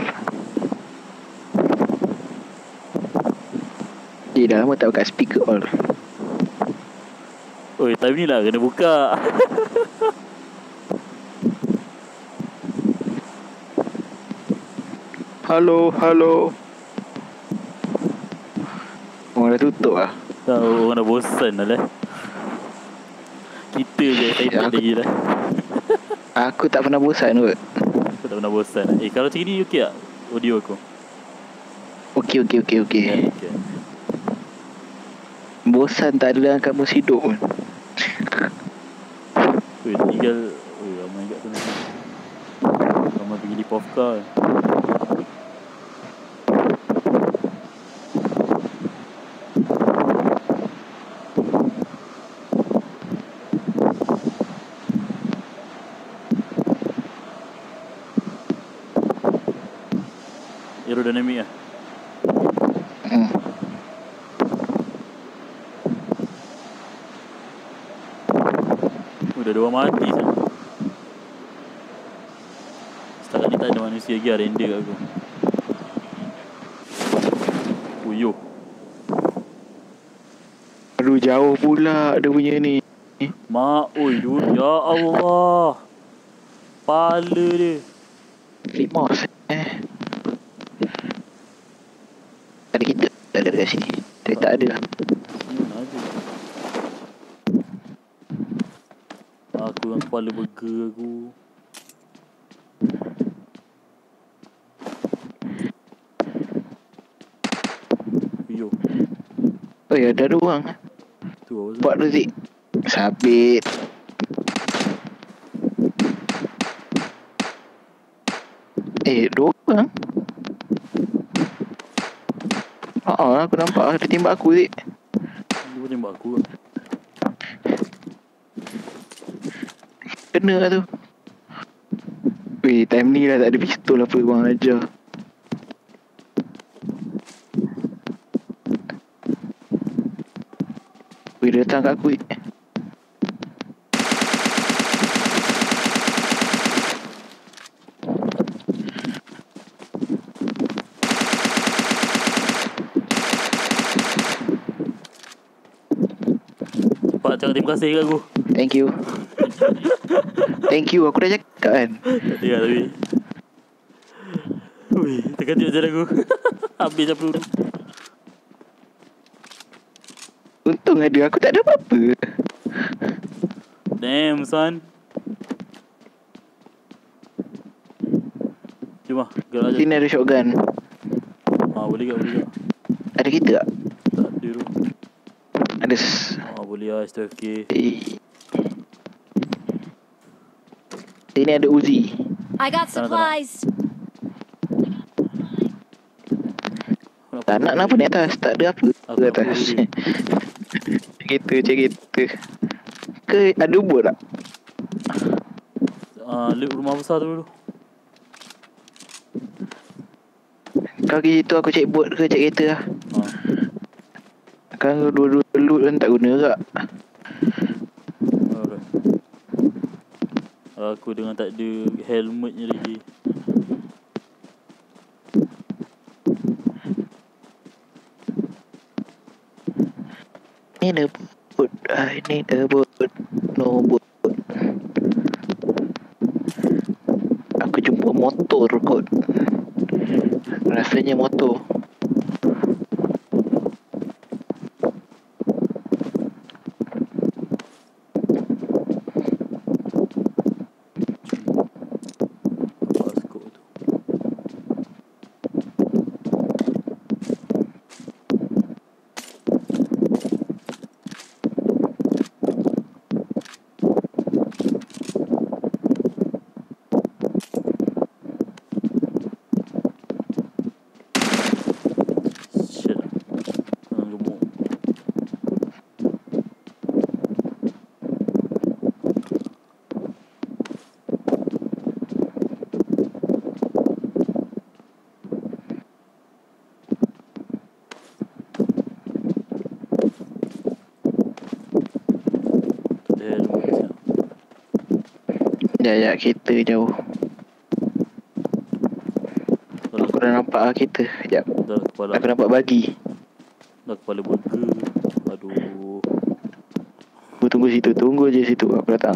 Eh, dah lama tak buka speaker all. Oi, time ni lah kena buka. Halo, halo. Orang dah tutup lah. Tahu orang dah bosan dah lah. Kita je excited Ya, aku- lagi lah. Aku tak pernah bosan kot. Aku tak pernah bosan. Eh, kalau macam ni okey tak? Audio aku. Okey, okey, okey, okey. Ya, okey. Bosan tak ada dalam kamus hidup pun. Oi, tinggal oi, ramai kat sana. Ramai pergi di Povka. Aerodynamic lah. Hmm. Udah dua mati sana. Setakat ni tak ada manusia lagi lah render kat aku. Uyuh. Aduh, jauh pula dia punya ni. Mak, oi, du- ya Allah. Pala dia. Rimos eh. Ada kita tak ada dekat sini. Tapi tak ada lah. Hmm, ada. Aku yang kepala burger aku. Yo, Oh ya, ada dua orang. tu apa tu? Buat tu Zik. Sabit. Eh, dua orang. Haa, aku nampak dia tembak aku Zik. Dia pun tembak aku lah. Kena lah tu. Weh, time ni lah tak ada pistol apa bang ajar. Weh, dia datang kat aku. cakap terima kasih kat aku. Thank you. Thank you, aku dah cakap kan. Tak ada lah tapi. Ui, terkejut je aku. Habis dah peluru. Untung ada, aku tak ada apa-apa. Damn son. Jom lah, gerak aja. Sini ada shotgun. Ah, boleh tak, boleh tak? Ada kita tak? Tak ada tu. Ada s- Ah, boleh lah, S T F K. eh. Sini ada Uzi. I got supplies. Tak nak kenapa ni atas? Tak ada apa Aku ke nak atas. peluru dia. Cek kereta, cek kereta. Ke ada bot tak? Ah, loot rumah besar tu dulu. Kau pergi situ aku cek bot ke cek kereta lah. Ah. Kan dua-dua loot kan tak guna tak? Alright. Aku dengan tak ada helmetnya lagi. Ni ada bot. Ah, ini ada bot. No bot. Aku jumpa motor kot. Rasanya motor. Apa skop tu? Shit lah. Orang gemuk. Tak ada helmet siap. Ya, ya, kereta jauh. Dah Aku dah nampak lah kereta. Sekejap. dah kepala. Aku nampak bagi. Dah kepala burger. Aduh. Aku tunggu situ. Tunggu je situ. Aku datang.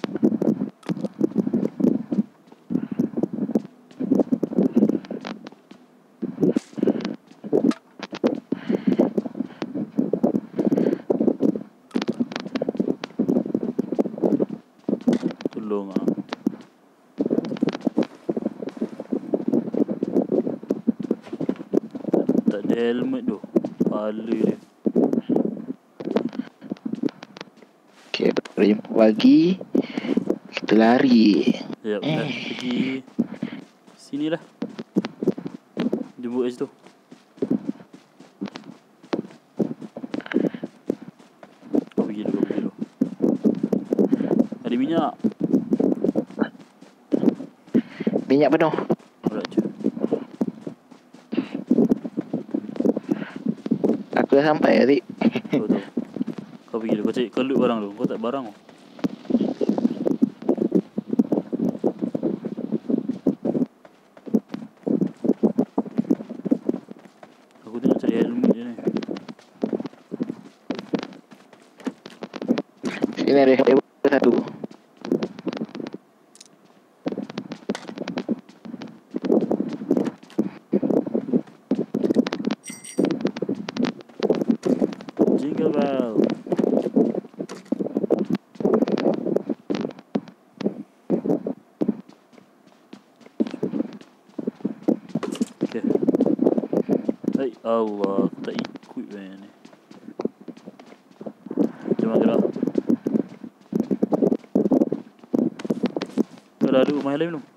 Tolong ah. Tak ada helmet tu. Kepala dia. Okay, aku dah jumpa bagi. Kita lari. Sekejap, Eh. eh. pergi sini lah. Jemput kat situ. Kau pergi dulu, kau pergi dulu. Ada minyak. Minyak penuh. Alright je. Aku dah sampai adik. Kau tahu. Kau pergi dulu. Kau cari, kau loot barang dulu. Kau tak barang tu. Aku tengok cari helmet je ni. Sini ada level satu. Jingle bell. Okay. Hai Allah, aku tak ikut man ni. Jom lah gerak. Kau dah ada rumah yang lain belum?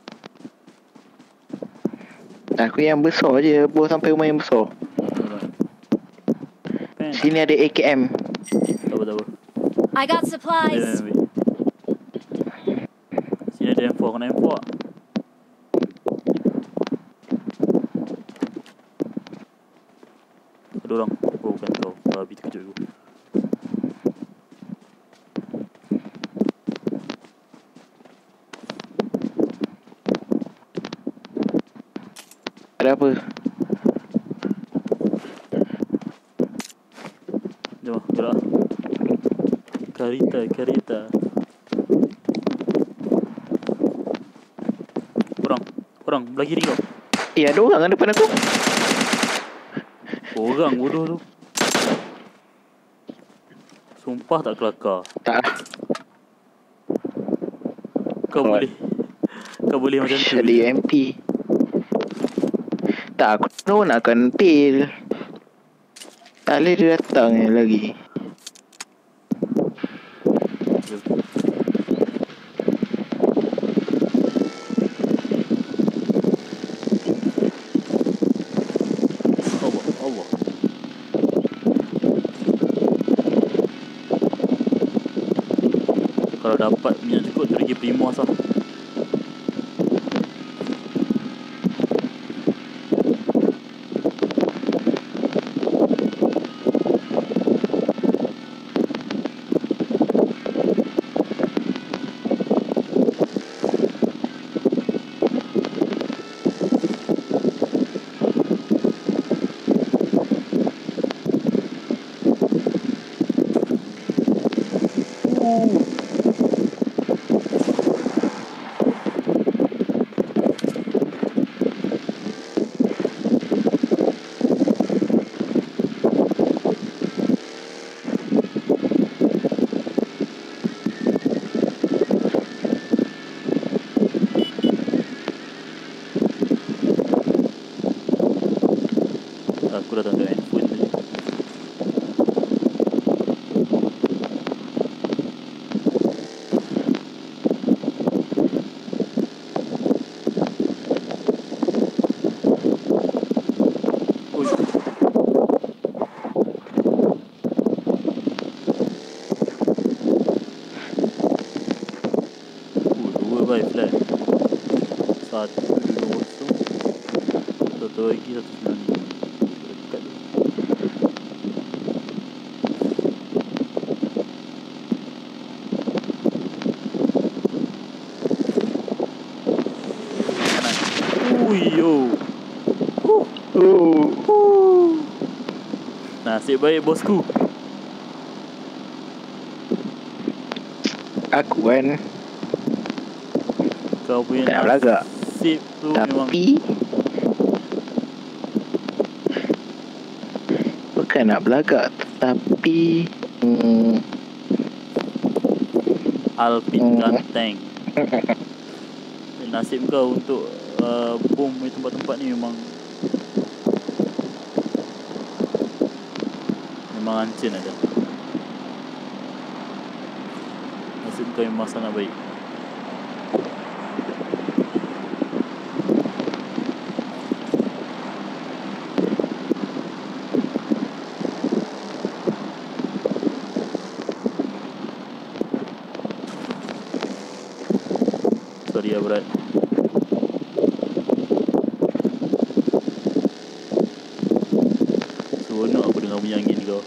Aku yang besar je. Bawa sampai rumah yang besar. Alright. Pen. Sini ada A K M. Tak apa, tak apa. I got Ambil, supplies. ambil, ambil. Sini ada M four, kena M four tak? Ada orang. Oh, bukan kau. Babi terkejut aku. Ada apa? Jom lah, gerak. Karita, karita. Orang, orang belah kiri kau. Eh, ada orang kan depan aku. Orang bodoh tu. Sumpah tak kelakar. Tak. Kau What? boleh. Kau boleh macam tu. Ada U M P. Tak, aku tahu nak akan pil. Tak boleh dia datang ni lagi. Allah, Allah. Kalau dapat minyak cukup tu pergi Primos lah. Aku dah tengok handphone tadi. Ui. Uh, dua baik flat. Satu dua kosong. Satu lagi satu sembilan lima. Dekat tu. Ui yo. Uh. Oh. Uh. Nasib baik bosku. Aku kan Kau punya tak belagak. nasib tu memang Tapi bukan nak belagak, tapi hmm, Alpin Hmm. ganteng. Nasib kau untuk uh, bom di tempat-tempat ni memang memang hancur ada. Nasib kau memang sangat baik. Sorry ya berat. Seronok aku dengar bunyi angin kau.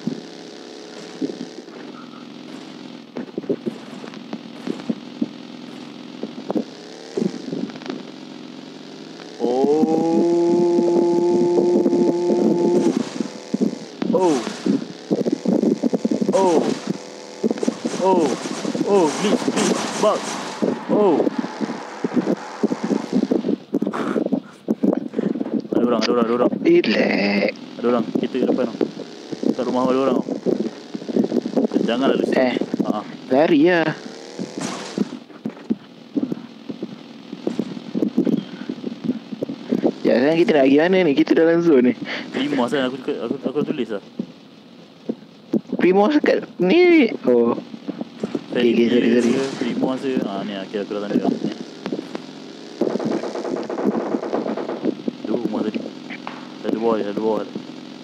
Oh. Oh. Oh. Oh, glitch, glitch, bug. Oh. Ada orang, ada orang, ada orang. relax. Ada orang, kita kat depan tau. Kat rumah ada orang tau. Jangan lalu situ. Eh, Haa. lari lah. Ya, sekarang kita nak pergi mana ni? Kita dalam zone ni. Primos kan aku, aku, aku, aku tulis lah. Primos kat ni. Oh. Ferry Okay, okay, sorry, sorry. ke, Primos ke. Haa ni lah, kira aku dah tanda dah. Ni. Dua rumah tadi. Satu bawah je, satu bawah je.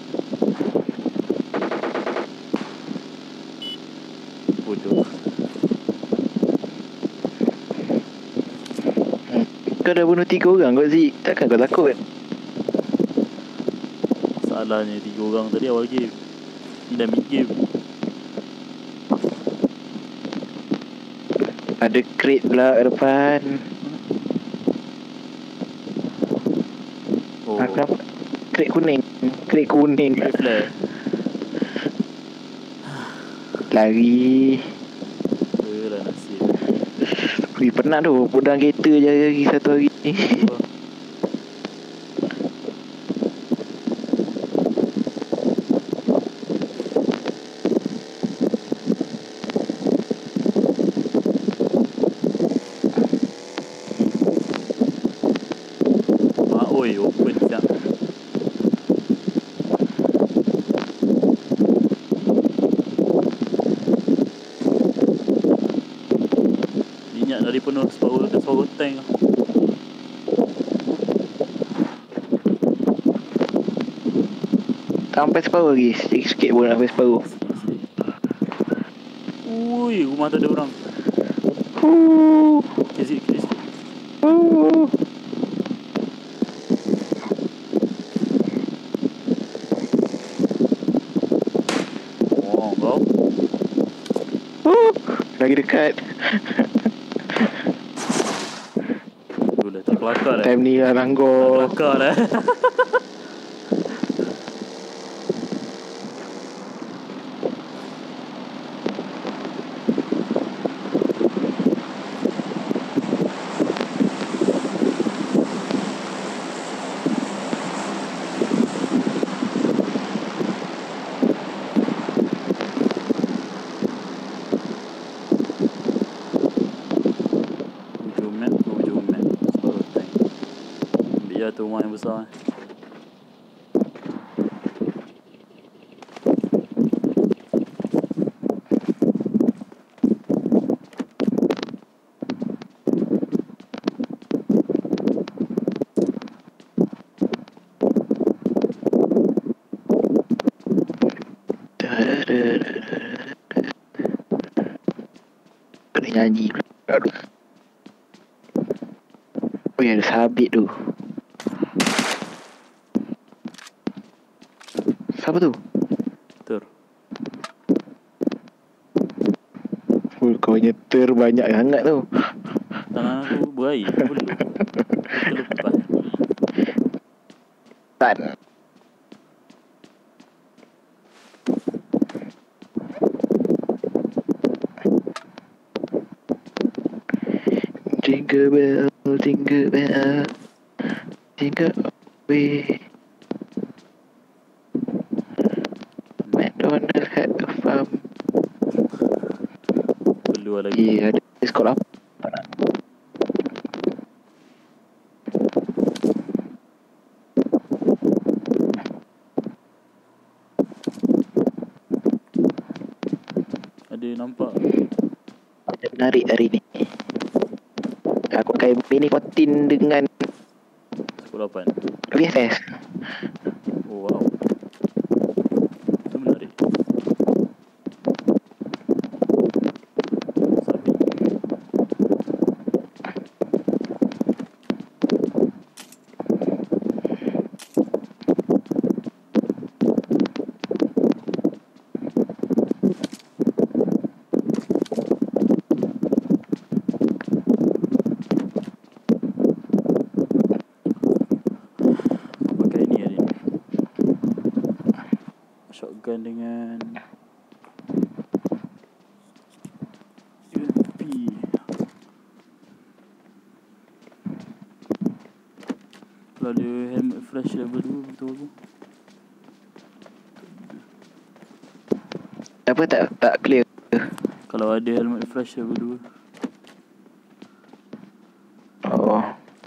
Bodoh. Kau dah bunuh tiga orang kau, Zik. Takkan kau takut? Salahnya tiga orang tadi awal game. Ni dah mid game. Ada crate pula kat depan. Oh. Aku nampak crate kuning. Crate kuning. Crate flare. Lari. Penat tu, dalam kereta je lagi satu hari. Ah, oi, open sekejap. Minyak dari penuh separuh, separuh tank. Sampai separuh lagi, sikit-sikit pun sampai separuh. Ui, rumah tu ada orang. Huh. Kiri sikit, kiri sikit. Huh. Oh, kau. Huh. Lagi dekat. Dulu tak kelakar dah. Time ni lah langgar. Tak kelakar dah. Dia tu rumah yang besar. Kena nyanyi. Aduh. Oh ya, ada sabit tu. Siapa tu? Tur. Oh, kau nyetir banyak sangat tu. Tangan aku berair. Belum. Terlepas. Tan. Jingle bell, jingle bell, jingle away. McDonald had a farm. Perlu lagi. Ya, ada sekolah apa? Ada nampak. Ada menarik hari ni. Aku pakai mini fourteen dengan Sepuluh lapan. V S S. Oh wow. Itu menarik. Sabi. Shotgun dengan U M P. Kalau ada helmet flash level dua betul aku. Apa tak tak clear. Kalau ada helmet flash level dua. Oh.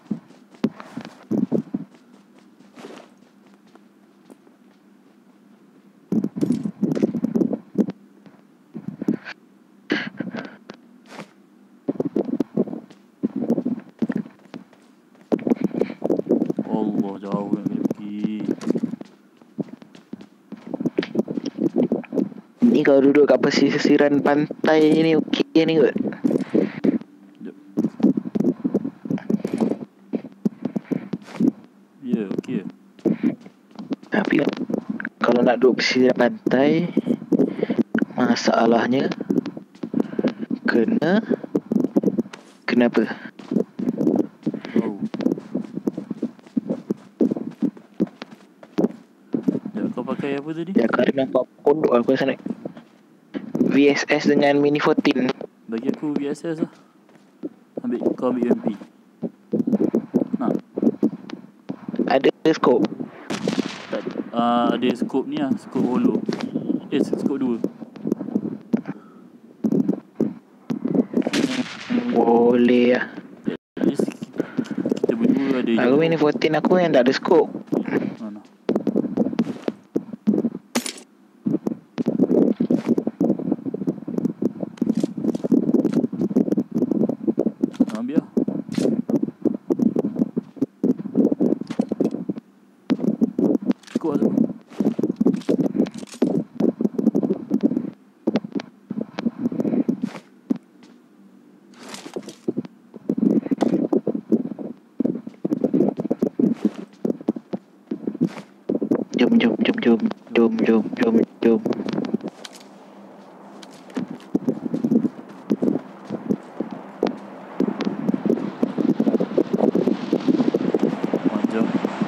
Allah, jauh nak kena pergi. Ni kalau duduk kat pesisiran pantai ni okey ni kot. Sekejap. Ya, okey. Tapi kalau nak duduk pesisiran pantai, masalahnya kena kenapa? Oh. Ya, kau pakai apa tadi? Ya kau nampak pondok aku rasa naik V S S dengan mini fourteen. Bagi aku V S S lah. Ambil, kau ambil U M P. Nak? Ada scope. Tak, uh, ada scope ni lah, scope holo. Eh, scope dua. Boleh lah. At least kita berdua ada. Aku mini fourteen aku yang tak ada scope. Mana? Ambil lah. Scope lah. Jom, jom, jom, jom, jom, jom, jom, jom. Macam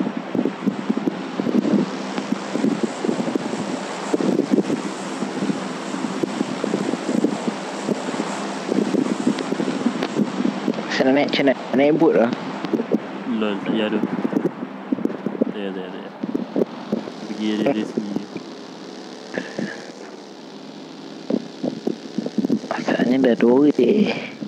Saya nak naik, saya nak naik boat lah. lol, tak payah tu. Tak payah, tak payah, tak payah. Pergi aja dari sini je. Masalahnya dah dua orang.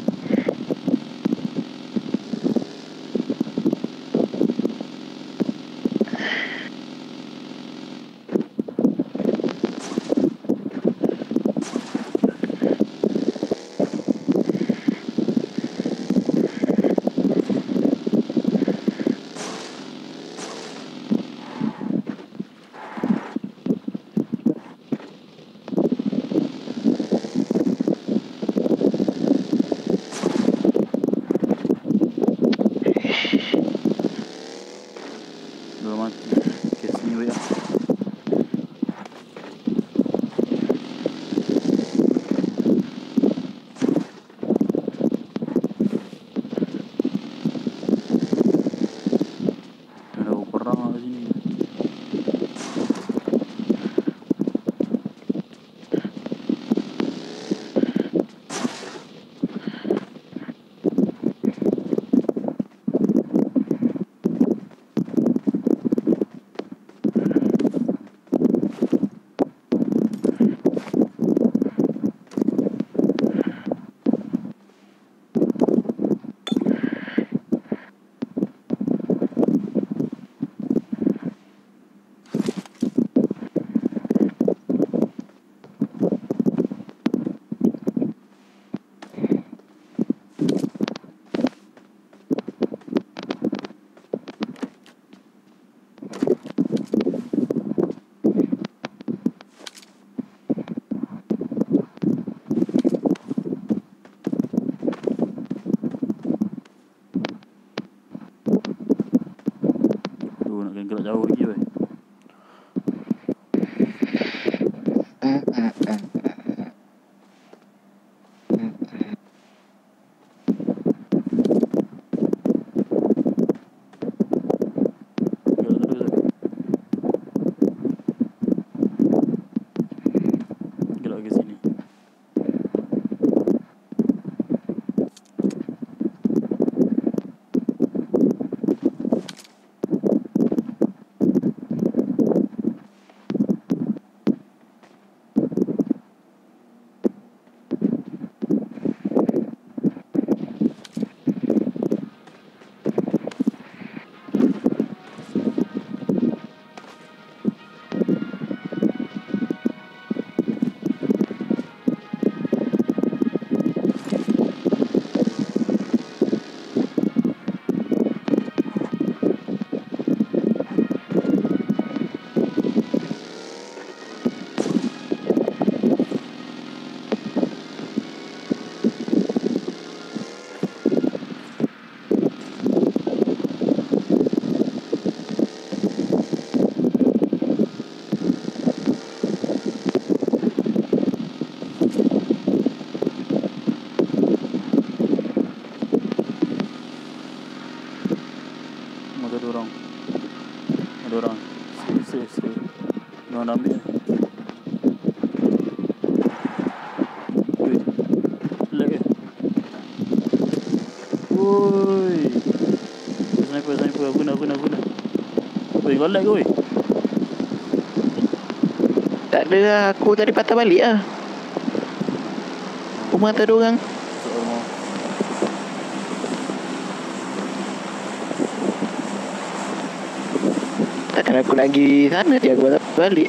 Dua mati. Okay, sini wait lah. Ada perang lah sini. Tu nak kena gerak jauh lagi weh. Gerak terus weh. Gerak ke sini. Ada orang. Ada orang. Safe, safe, safe. Jangan ambil. Wait. Lag ke? Woi. Sniper, sniper. Aku nak, aku nak, aku nak. Woi, kau lag ke, woi? Tak ada lah. Aku tadi patah balik lah. Rumah tak ada orang. Masuk rumah. Takkan aku nak pergi sana dia. Aku patah balik.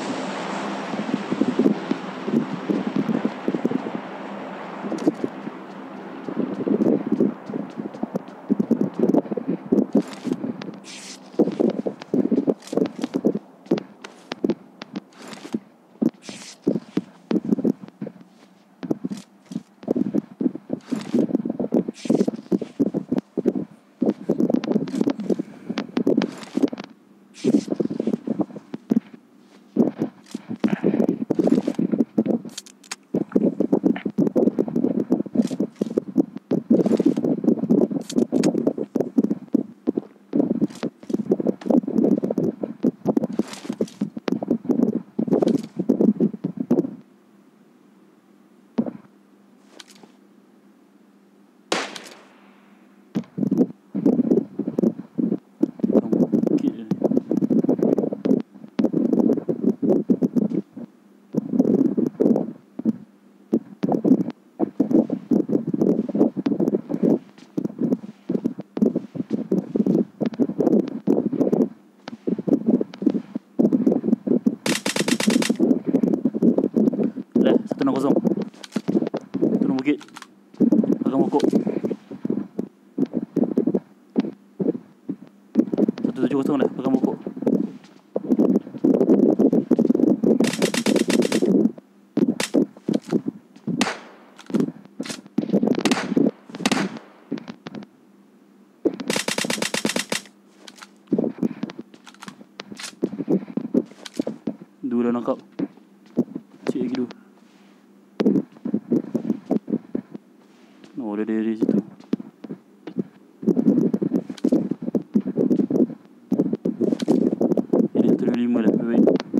Tenang kosong. Tenang bukit. Belakang pokok. Satu tujuh kosong dah. Belakang pokok. Dua dah nangkap. Cik lagi dua. Oh, dia dari situ. Ini satu lima lima dah. Baik.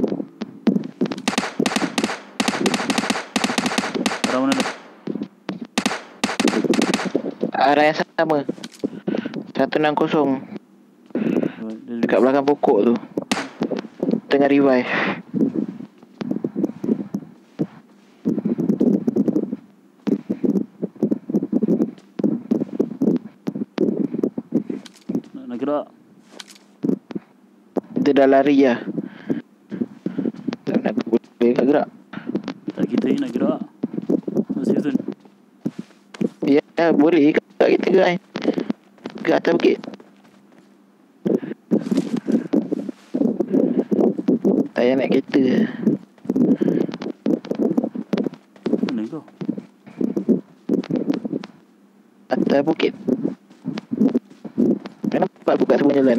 Arah mana dah? Arah yang sama. satu enam kosong. Dekat belakang pokok tu. Tengah revive. Nak gerak. Dia dah lari lah. Tak nak boleh nak gerak. Tak, kita ni nak gerak. Masih Zun. Ya, boleh ke kita gerak ni? Ke atas bukit. Tak payah naik kereta. Mana kau? Atas bukit. Nampak buka semua jalan.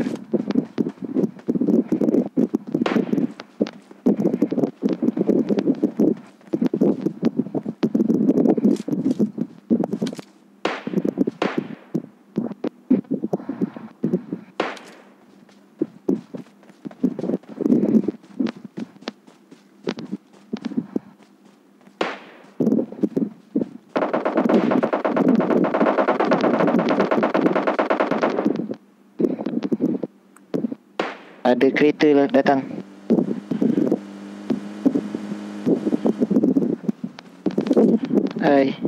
Ada kereta lah datang. Hai.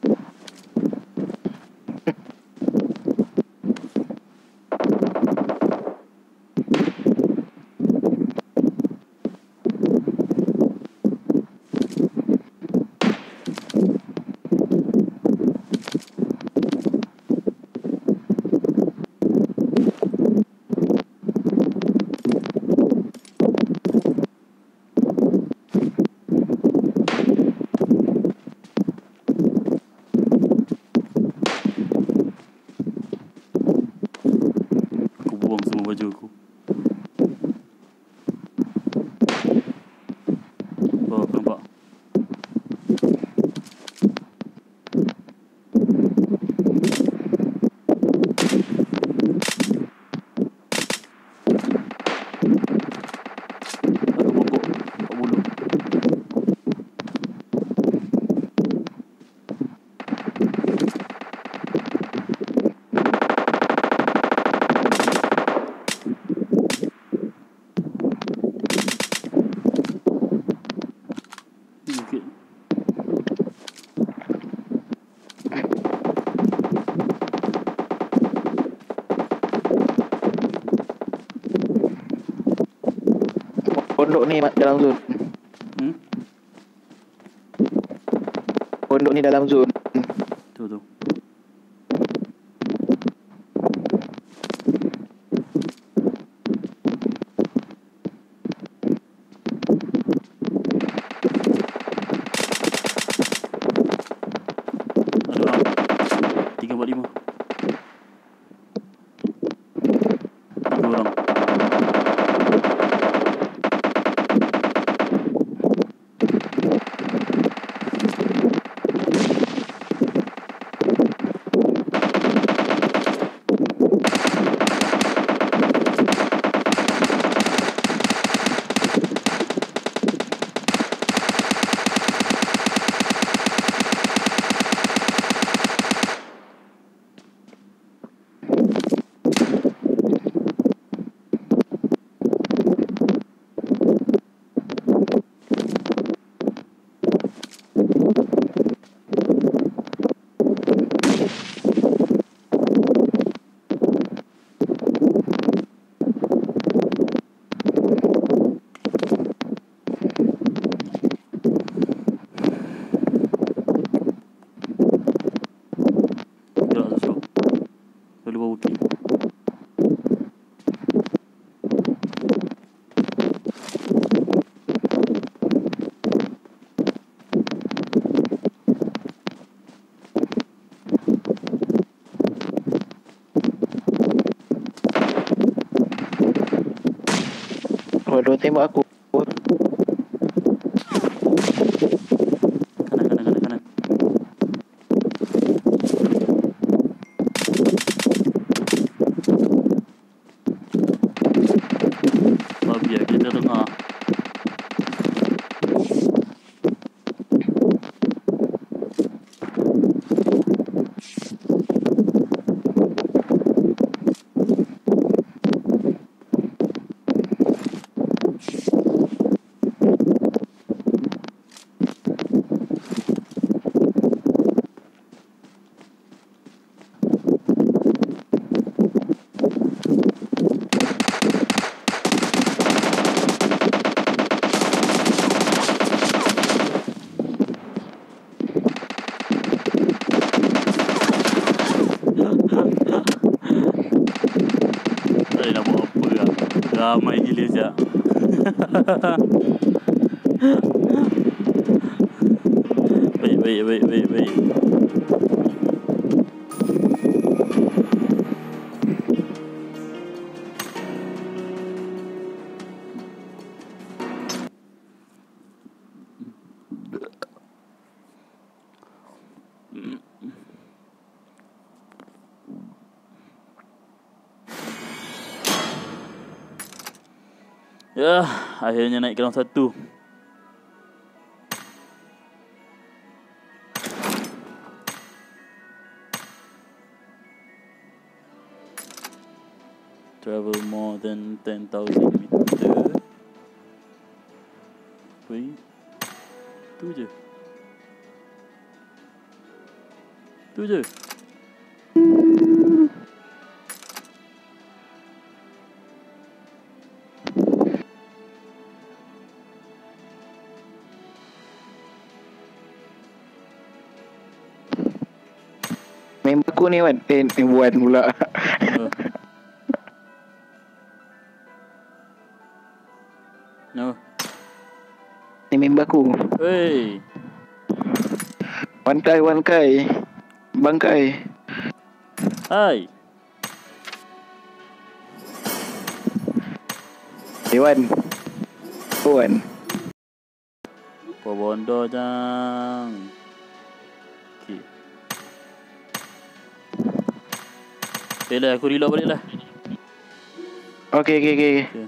Buang semua baju aku. Oh, aku nampak. Ada pokok, pokok bulu. pondok ni dalam zon. Hmm? Pondok ni dalam zon. Tu tu. Ada orang. Tiga empat lima. Tiga orang. Gerak susah. Lalu bawa bukti. Oh, dua tembak aku. Kanan kanan kanan kanan. Babi lah kita tengah. Tak nak buat apa lah. Ramai gila siap. Baik, baik, baik, baik, baik. Ya, akhirnya naik ke round satu. Travel more than ten thousand meter. Wih, tu je. Tu je. Member aku ni Wan. Eh, eh Wan pula. Uh. No. Ni member aku. Wey. Wan Kai, Wan Kai. Bangkai. Hai. Eh Wan. Oh, Wan. Apa bondo jang. Okay. Okay lah, aku reload balik lah. Okay, okay, okay. Okay.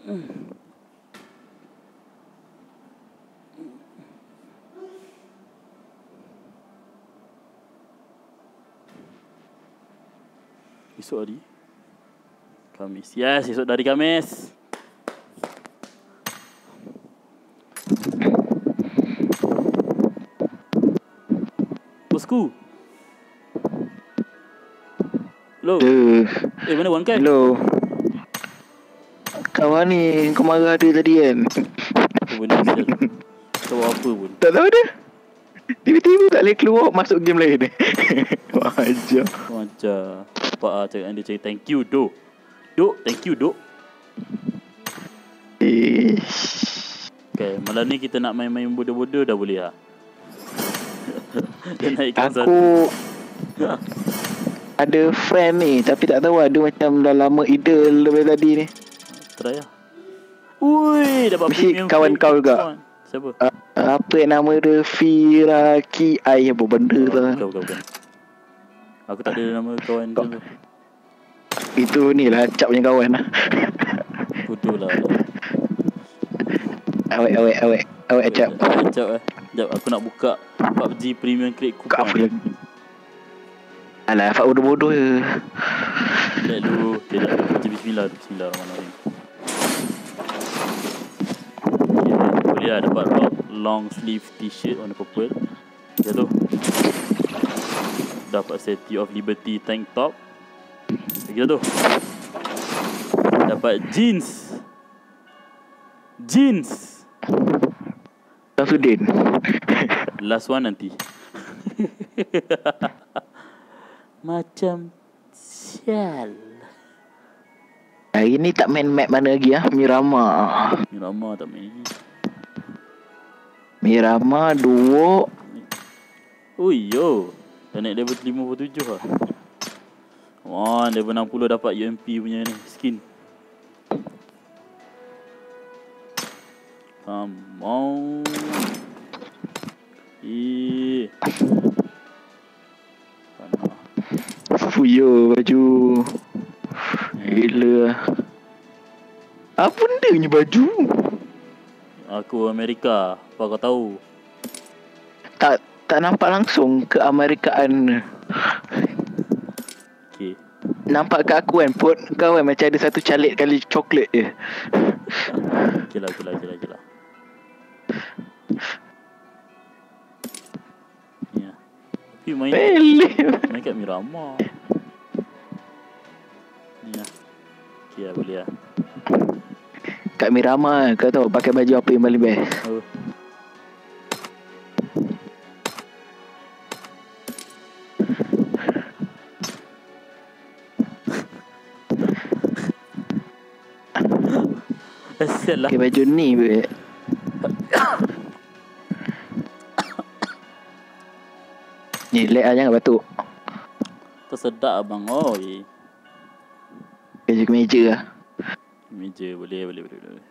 Esok hari Khamis. Yes, esok dari Khamis. Bosku. Hello. Duh. Eh, mana Wan kan? Hello. Kawan ni kau marah dia tadi kan? Apa benda sial? Tahu apa pun. Tak tahu dah. Tiba-tiba tak boleh keluar masuk game lain. Wajar. Wajar. Pak ah cakap dia cakap thank you dok. Dok, thank you dok. Ish. Okay, malam ni kita nak main-main bodoh-bodoh dah boleh lah. Dia naikkan Aku ada friend ni tapi tak tahu ada macam dah lama idol daripada tadi ni. Try lah. Ui, dapat Mesti premium kawan free kau juga. kawan. Siapa? Uh, apa yang nama dia? Firaki Ai apa benda tu. Bukan, bukan, bukan. Aku tak ada nama kawan Kau- tu. Itu ni lah Cap punya kawan lah. Bodoh lah. Awet awet awet awet Cap. Sekejap eh. Sekejap aku nak buka P U B G Premium Create Buka apa Coupon. lagi? Alah, Fak bodoh-bodoh je. Lihat dulu. Okay, dah. Baca bismillah. Bismillahirrahmanirrahim. Okay, boleh lah dapat long sleeve t-shirt warna purple. Macam tu. Dapat Statue of Liberty tank top. Lagi tu. Dapat jeans. Jeans. Samsudin. Last one nanti. Macam sial. Hari ni tak main map mana lagi ah? Mirama. Ni lama tak main lagi. Mirama dua. Oh yo. Dah naik level lima puluh tujuh lah. Wah, level enam puluh dapat U M P punya ni skin. Come on. Eh. Panah. Fuyo baju. Gila. Apa benda ni baju? Aku Amerika. Apa kau tahu? Tak tak nampak langsung keamerikaan. Okay. Nampak kat aku kan put kau kan macam ada satu calit kali coklat je. Okay lah, okay lah, okay lah, okay lah. Ya. Tapi main Pelik. main kat Mirama. Ni lah. Okay lah, boleh lah. Kat Mirama kau tahu pakai baju apa yang paling best? Oh. Asal lah. Pakai baju ni be. Ni lag lah jangan batuk. Tersedak abang. Oi. Baju kemeja lah. Meja boleh, boleh, boleh, boleh.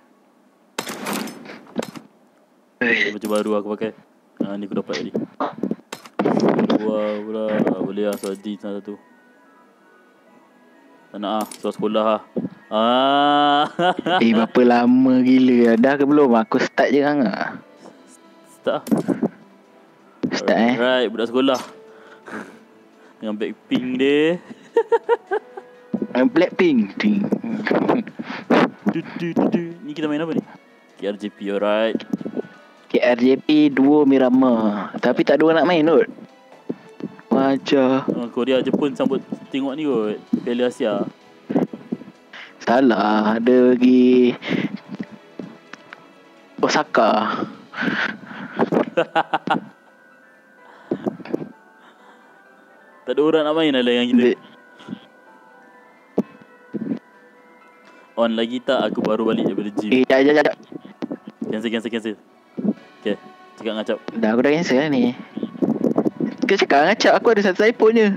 Eh, Baju baru aku pakai. Ha, ni aku dapat tadi. Wah, pula. Boleh lah soal jeans lah satu. Tak nak lah, soal sekolah lah. Ah. eh berapa lama gila dah ke belum? Aku start je kan. Start. Start eh. Alright, budak sekolah. Dengan bag pink dia. Blackpink. Ding. Du, du, du, du. Ni kita main apa ni? K R J P, alright. K R J P dua Mirama. Tapi tak ada orang nak main kot. Wajah. Uh, Korea, Jepun sambut tengok ni kot. Piala Asia. Salah. Ada lagi Osaka. Tak ada orang nak main lah dengan kita. On lagi tak? Aku baru balik daripada gym. Eh, jap, jap, jap. Cancel, cancel, cancel. Okay, cakap dengan Cap. Dah aku dah cancel lah ni. Kau cakap dengan Cap, aku ada satu iPhone je.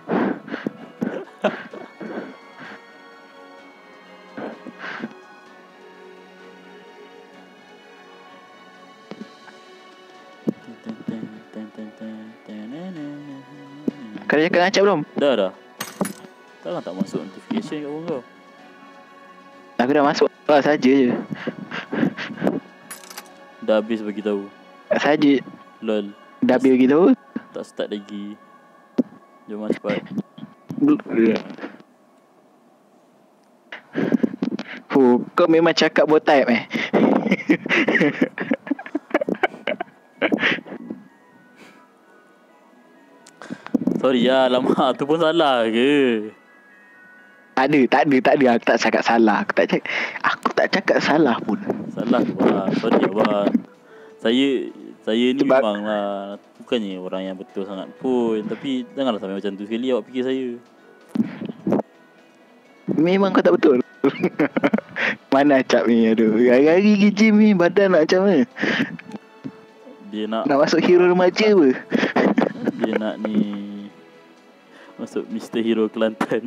Kau dah cakap dengan Cap belum? Dah dah. Takkan tak masuk notification kat phone kau? Aku dah masuk. Oh, saja je. Dah habis bagi tahu. Saja. Lol. Dah habis gitu. Tak start lagi. Jom cepat. Huh, kau memang cakap bow type eh. Sorry lah, lama tu pun salah ke? Tak ada, tak ada, tak ada. Aku tak cakap salah. Aku tak cakap, aku tak cakap salah pun. Salah tu bang. Sorry abang. Saya saya ni Sebab- memang lah, bukannya orang yang betul sangat pun, tapi janganlah sampai macam tu sekali awak fikir saya. Memang kau tak betul. Mana Acap ni, aduh. Hari-hari pergi gym ni, badan nak macam mana? Dia nak Nak masuk hero remaja apa? dia nak ni masuk Mister Hero Kelantan.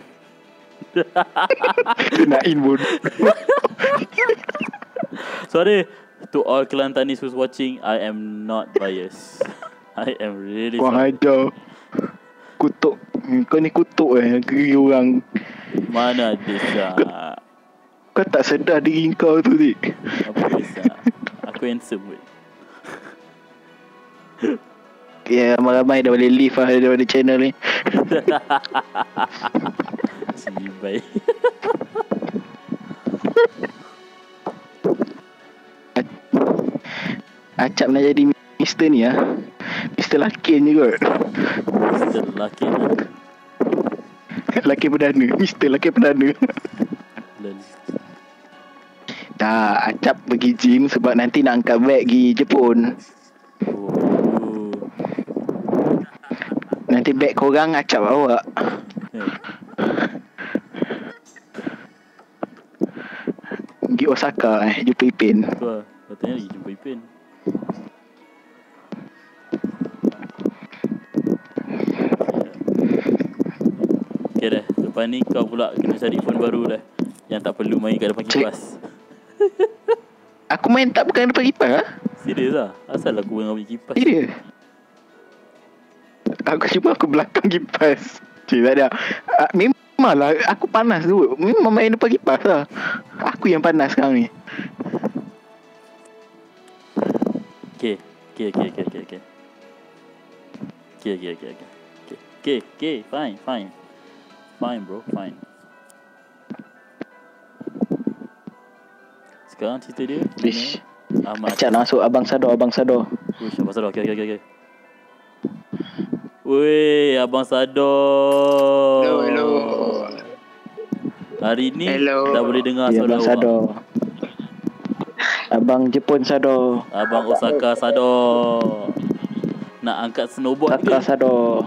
Nak in pun. Sorry to all Kelantanis who's watching, I am not biased. I am really Wah, sorry. ajar. Kutuk. Kau ni kutuk eh, kiri orang. Mana ada sah. Kau tak sedar diri kau tu, Dik. Apa sah. Aku handsome weh. Ya, ramai-ramai dah boleh leave lah daripada channel ni. Sini baik. Acap nak jadi Mister ni lah. Mister Lakin je kot. Mister Lelaki lah. Lakin perdana. Mister Lakin perdana. Lel. Tak, Acap pergi gym sebab nanti nak angkat beg pergi Jepun. Oh. Nanti beg korang Acap bawa. Eh. Pergi Osaka eh, jumpa Ipin. Tu lah. Katanya lagi jumpa Ipin. Okay dah. Lepas ni kau pula kena cari phone baru dah. Yang tak perlu main kat depan kipas. Aku main tak bukan depan kipas lah. Serius lah. Asal aku yang ambil kipas. Serius. Aku cuma aku belakang kipas. Cik tak ada. Uh, memanglah aku panas tu. Memang main depan kipas lah. Aku yang panas sekarang ni. Okay. Okay, okay, okay, okay, okay. Okay, okay, okay, okay. Okay, okay, okay. Fine, fine. Fine bro, fine. Sekarang cerita dia Bish. Ahmad. Acap nak masuk Abang Sador, Abang Sador. Uish, Abang Sador. Okay, okay, okay, okay. Weh, Abang Sador. Hello, hello. Hari ni Hello. dah boleh dengar Ya, suara Abang awak. Sador. Abang Jepun Sador. Abang Osaka Sador. Nak angkat snowboard Saka ke? Sador.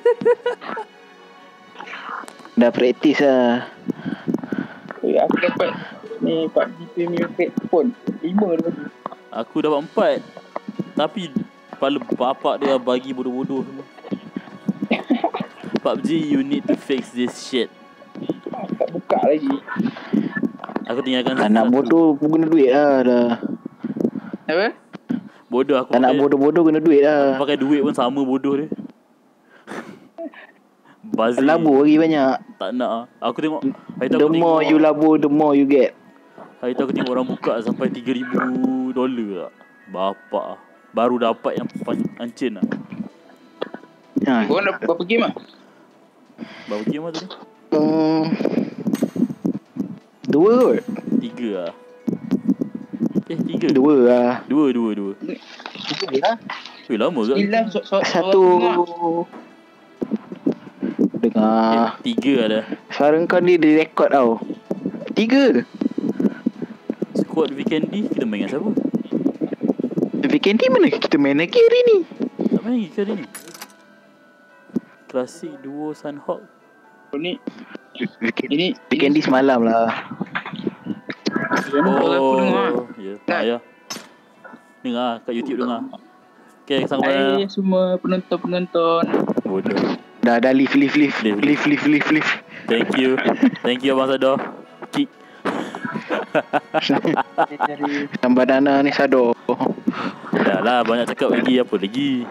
Dah praktis lah. Eh, aku dapat ni Pak G P punya headphone. Lima dah bagi. Aku dapat empat. Tapi kepala bapak dia bagi bodoh-bodoh semua. P U B G, you need to fix this shit. Tak buka lagi. Aku tinggalkan Anak satu. bodoh pun guna duit lah dah. Apa? Bodoh aku Anak pakai, bodoh-bodoh guna duit lah. pakai duit pun sama bodoh dia. Bazir. Labur lagi banyak. Tak nak ah. Aku tengok hari tu The aku more tengok, you labur, the more you get. hari tu aku tengok orang buka sampai tiga ribu dolar lah. Bapak ah. Baru dapat yang paling ancin lah. Ha. Korang dah berapa game lah? Berapa game lah tadi? Hmm, dua kot. Tiga lah. Eh tiga. Dua lah. Dua, dua, dua. Tiga lah. Weh lama ke? Hilang so, so, Satu. Eh, Dengar. tiga ada. Suara kau ni direkod tau. Tiga. Squad Weekendi kita main dengan siapa? Weekend ni mana kita main lagi hari ni? Tak main lagi ke hari ni? Klasik duo Sunhawk. Ni Weekend, ini weekend ni semalam lah. aku dengar. Oh, ya. Tak ya. Dengar kat YouTube dengar. Okay, sanggup dah. Hai semua penonton-penonton. Bodoh. Dah dah lift lift lift Lift, lift lift lift lift. Thank you. Thank you Abang Sador. Kick. Dari Tambah dana ni Sador. Dah lah banyak cakap lagi. Apa lagi?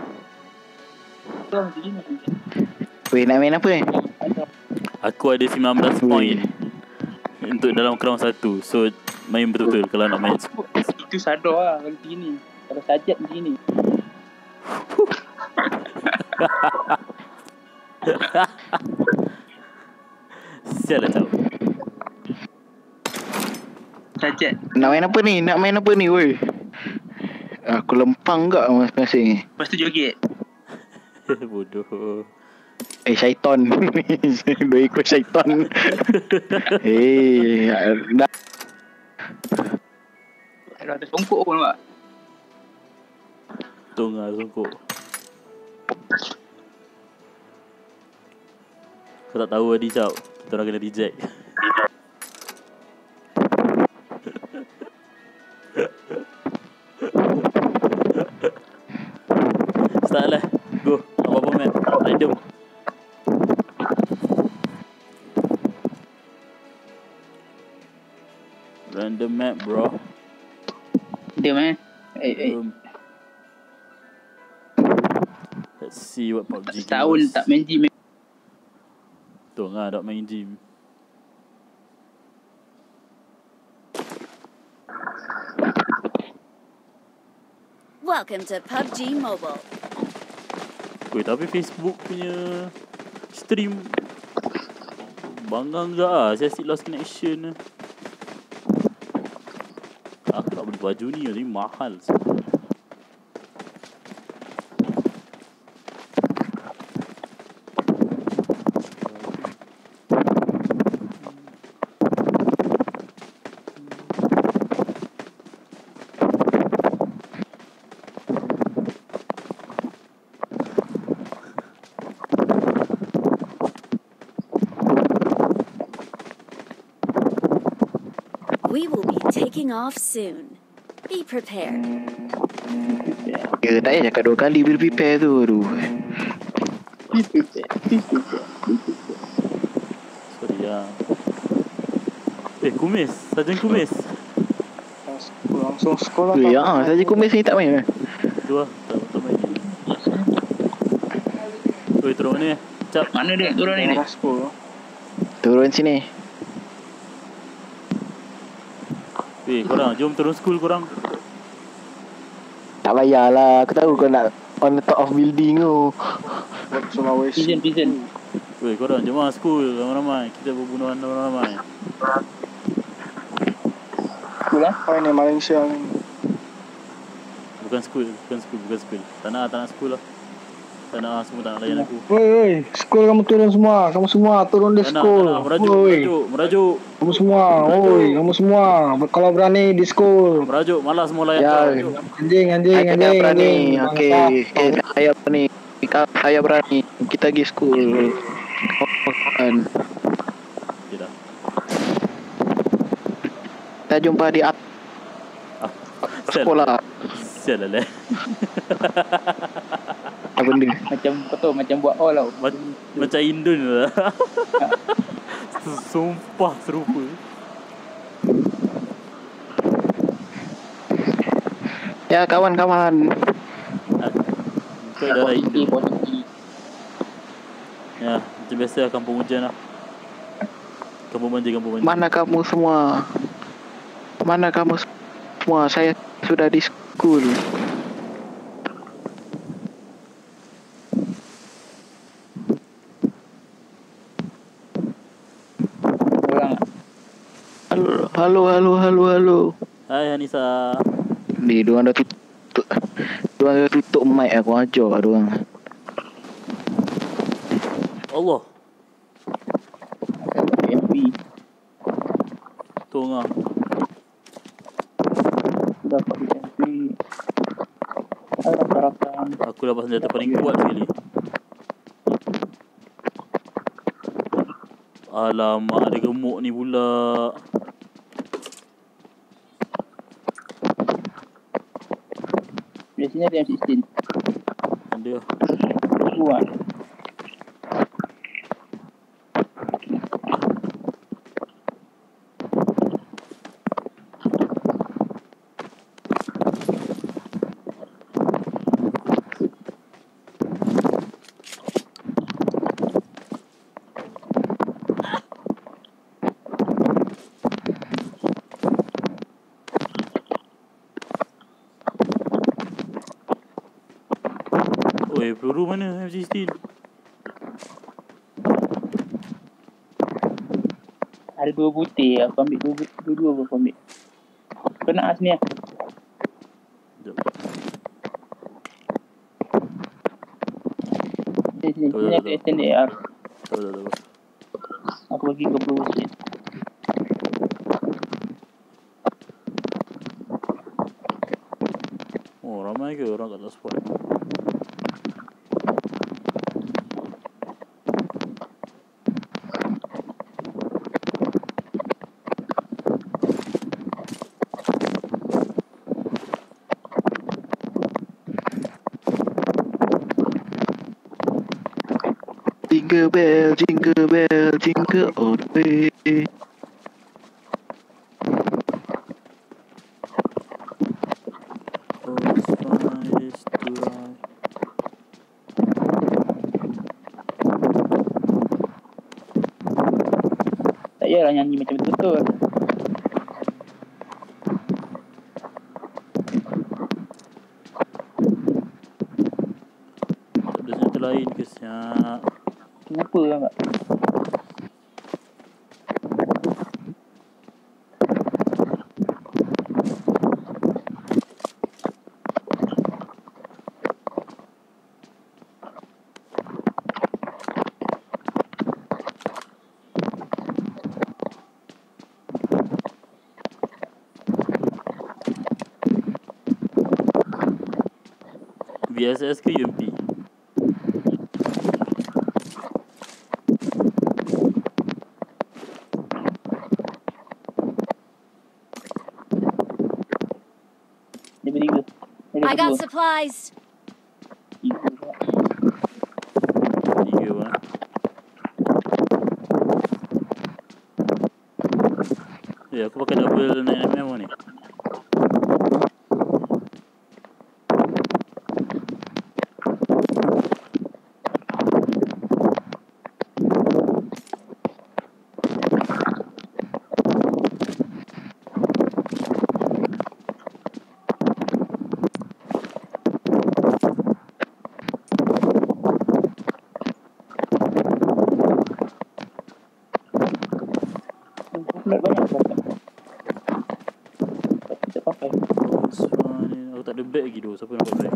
Weh nak main apa ni? Aku ada sembilan belas point. Untuk dalam crown satu. So main betul-betul kalau nak main. Itu sadar lah kalau macam ni. Kalau sajat macam ni. Sial lah tau. Sajat. Nak main apa ni? Nak main apa ni woi? Aku lempang gak masing-masing ni. Lepas tu joget. Bodoh. Eh syaitan. Dua ikut syaitan. Eh dah. Ada atas songkok pun nampak. Tung lah songkok. Kau tak tahu Adi Cap. Kita orang kena reject. Start lah. Go. Apa-apa man. Random. Random map bro. Dia man. Eh, eh. Um, let's see what P U B G Setahun gives us. tak main gym. Tuh lah, tak main gym. Welcome to P U B G Mobile. Weh, tapi Facebook punya stream bangang gak lah. Saya still lost connection. Aku nak beli baju ni, tapi mahal. We will be taking off soon. Be prepared. Ya tak payah cakap dua kali bila prepare tu. Aduh. Sorry lah. Eh, kumis. Sarjan kumis. Langsung sekolah. Ya, saja kumis ni tak main. Tu lah. Tak, tak main game. Weh, turun ni. Cap. Mana dia turun ni? Kelas sepuluh. Turun sini. Weh, korang. Jom turun school korang. Tak payahlah. Aku tahu kau nak on the top of building tu. Sulawesi. Pigeon, pigeon. Weh, korang. Jom lah school. Ramai-ramai. Kita berbunuhan ramai-ramai. School lah. Apa ni Malaysia ni? Bukan school. Bukan school. Bukan school. Tak nak, tak nak school lah. Tak nak lah. Semua tak nak layan aku. Woi, woi, school kamu turun semua. Kamu semua turun di Tak nak, school. tak nak. Merajuk, Woi, merajuk. Merajuk. kamu semua. Woi, kamu semua. Kalau berani di school. Merajuk. Malas semua layan Ya. kau. Merajuk. Anjing, anjing, Saya anjing. berani. anjing. Okey. Eh, saya berani. Saya berani. Kita pergi school. Kawan. Okay dah. Kita jumpa di atas Ah, sial. sekolah. Sial lah leh. Apa benda? Macam kau tahu macam buat all tau. Ma- Macam Indon lah. Sumpah serupa. Ya kawan-kawan. Ah, Kau dah lah Positif, Indon. positif. Ya, macam biasa lah kampung hujan lah. Kampung manja, kampung manja. Mana kamu semua? Mana kamu semua? Saya sudah di school. Orang Halo, halo, halo, halo, halo. Hai Hanisa. Ni diorang dah tutup. Diorang dah tutup mic aku ajar diorang. Allah. F B. Tolong lah. Dapat di F B. Rakan-rakan. Aku dapat senjata paling kuat sekali. Alamak, ada gemuk ni pula. Biasanya ada M enam belas. Ada. Buat. Oi, peluru mana M sixteen? Ada dua butir. Aku ambil dua, dua-dua aku ambil. Kau nak lah sini lah. Sekejap. Sini, sini. Tahu, Sini tahu, aku tahu. extend A R. Tahu, tahu, tahu. Aku bagi kau peluru sikit. Oh, ramai ke orang kat atas spot? Jingle bell, jingle bell, jingle all the way. Oh, it's fine, it's too high. Tak payahlah nyanyi macam betul-betul. Tak ada senjata lain ke siap? Lupa kan tak? V S S ke U M P? Dia bertiga. Dia I got berdua. supplies. Tiga pula. Tiga mana? Eh, aku pakai double nine mm ni. Flat banyak pakai. Tapi tak pakai. Oh, it's fine. Aku tak ada bag lagi tu. Siapa nak buat bag?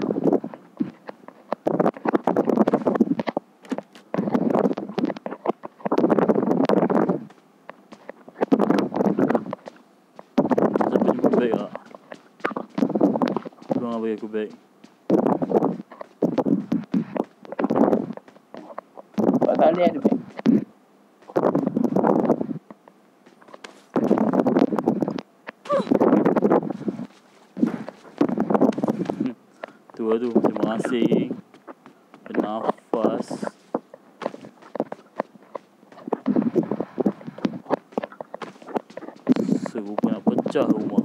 Siapa jemput bag tak? Tolong lah bagi aku bag. Pak Saleh ada bag. Tu lah tu. Terima kasih. Bernafas. Serupa nak pecah rumah.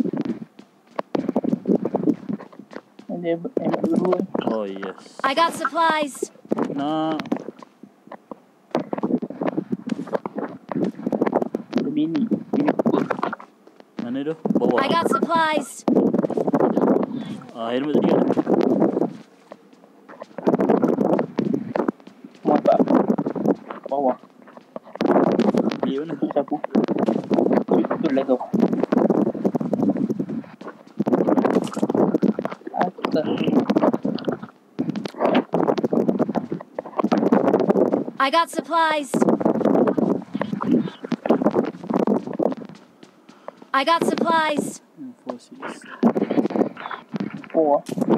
Dia emak dua. Oh yes. I got supplies. Nak. Ada mini. Mini Cooper. Mana tu? Bawah. I got supplies. Ah, helmet tadi ada. Semua tak. Bawah. Beli mana? Itu sapu. Itu lah kau. Atas. I got supplies. I got supplies. Four six. Oh.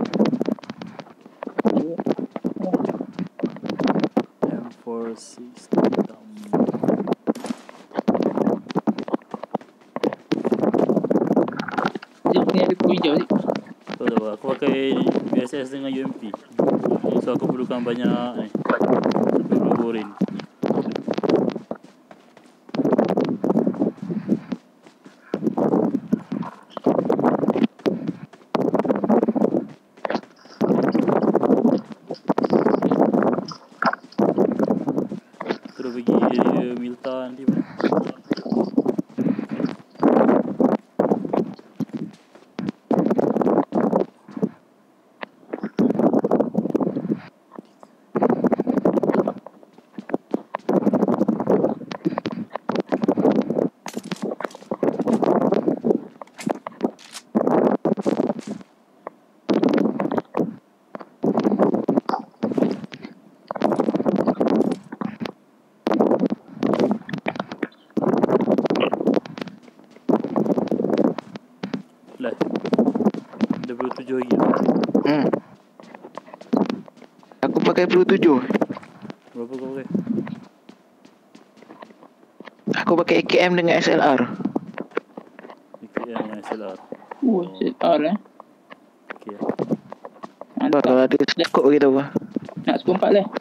M four six. Dia ni ada kuih hijau ni. Tahu tak apa? Aku pakai V S S dengan U M P. So aku perlukan banyak ni. Peluru oren. Terus pergi area Milta nanti mana? pakai peluru tujuh. Berapa kau pakai? Aku pakai A K M dengan S L R. A K M dengan S L R. Oh, set R eh. Okay. Bah, kalau Mantap. ada skop kita apa. Nak sepuluh empat lah.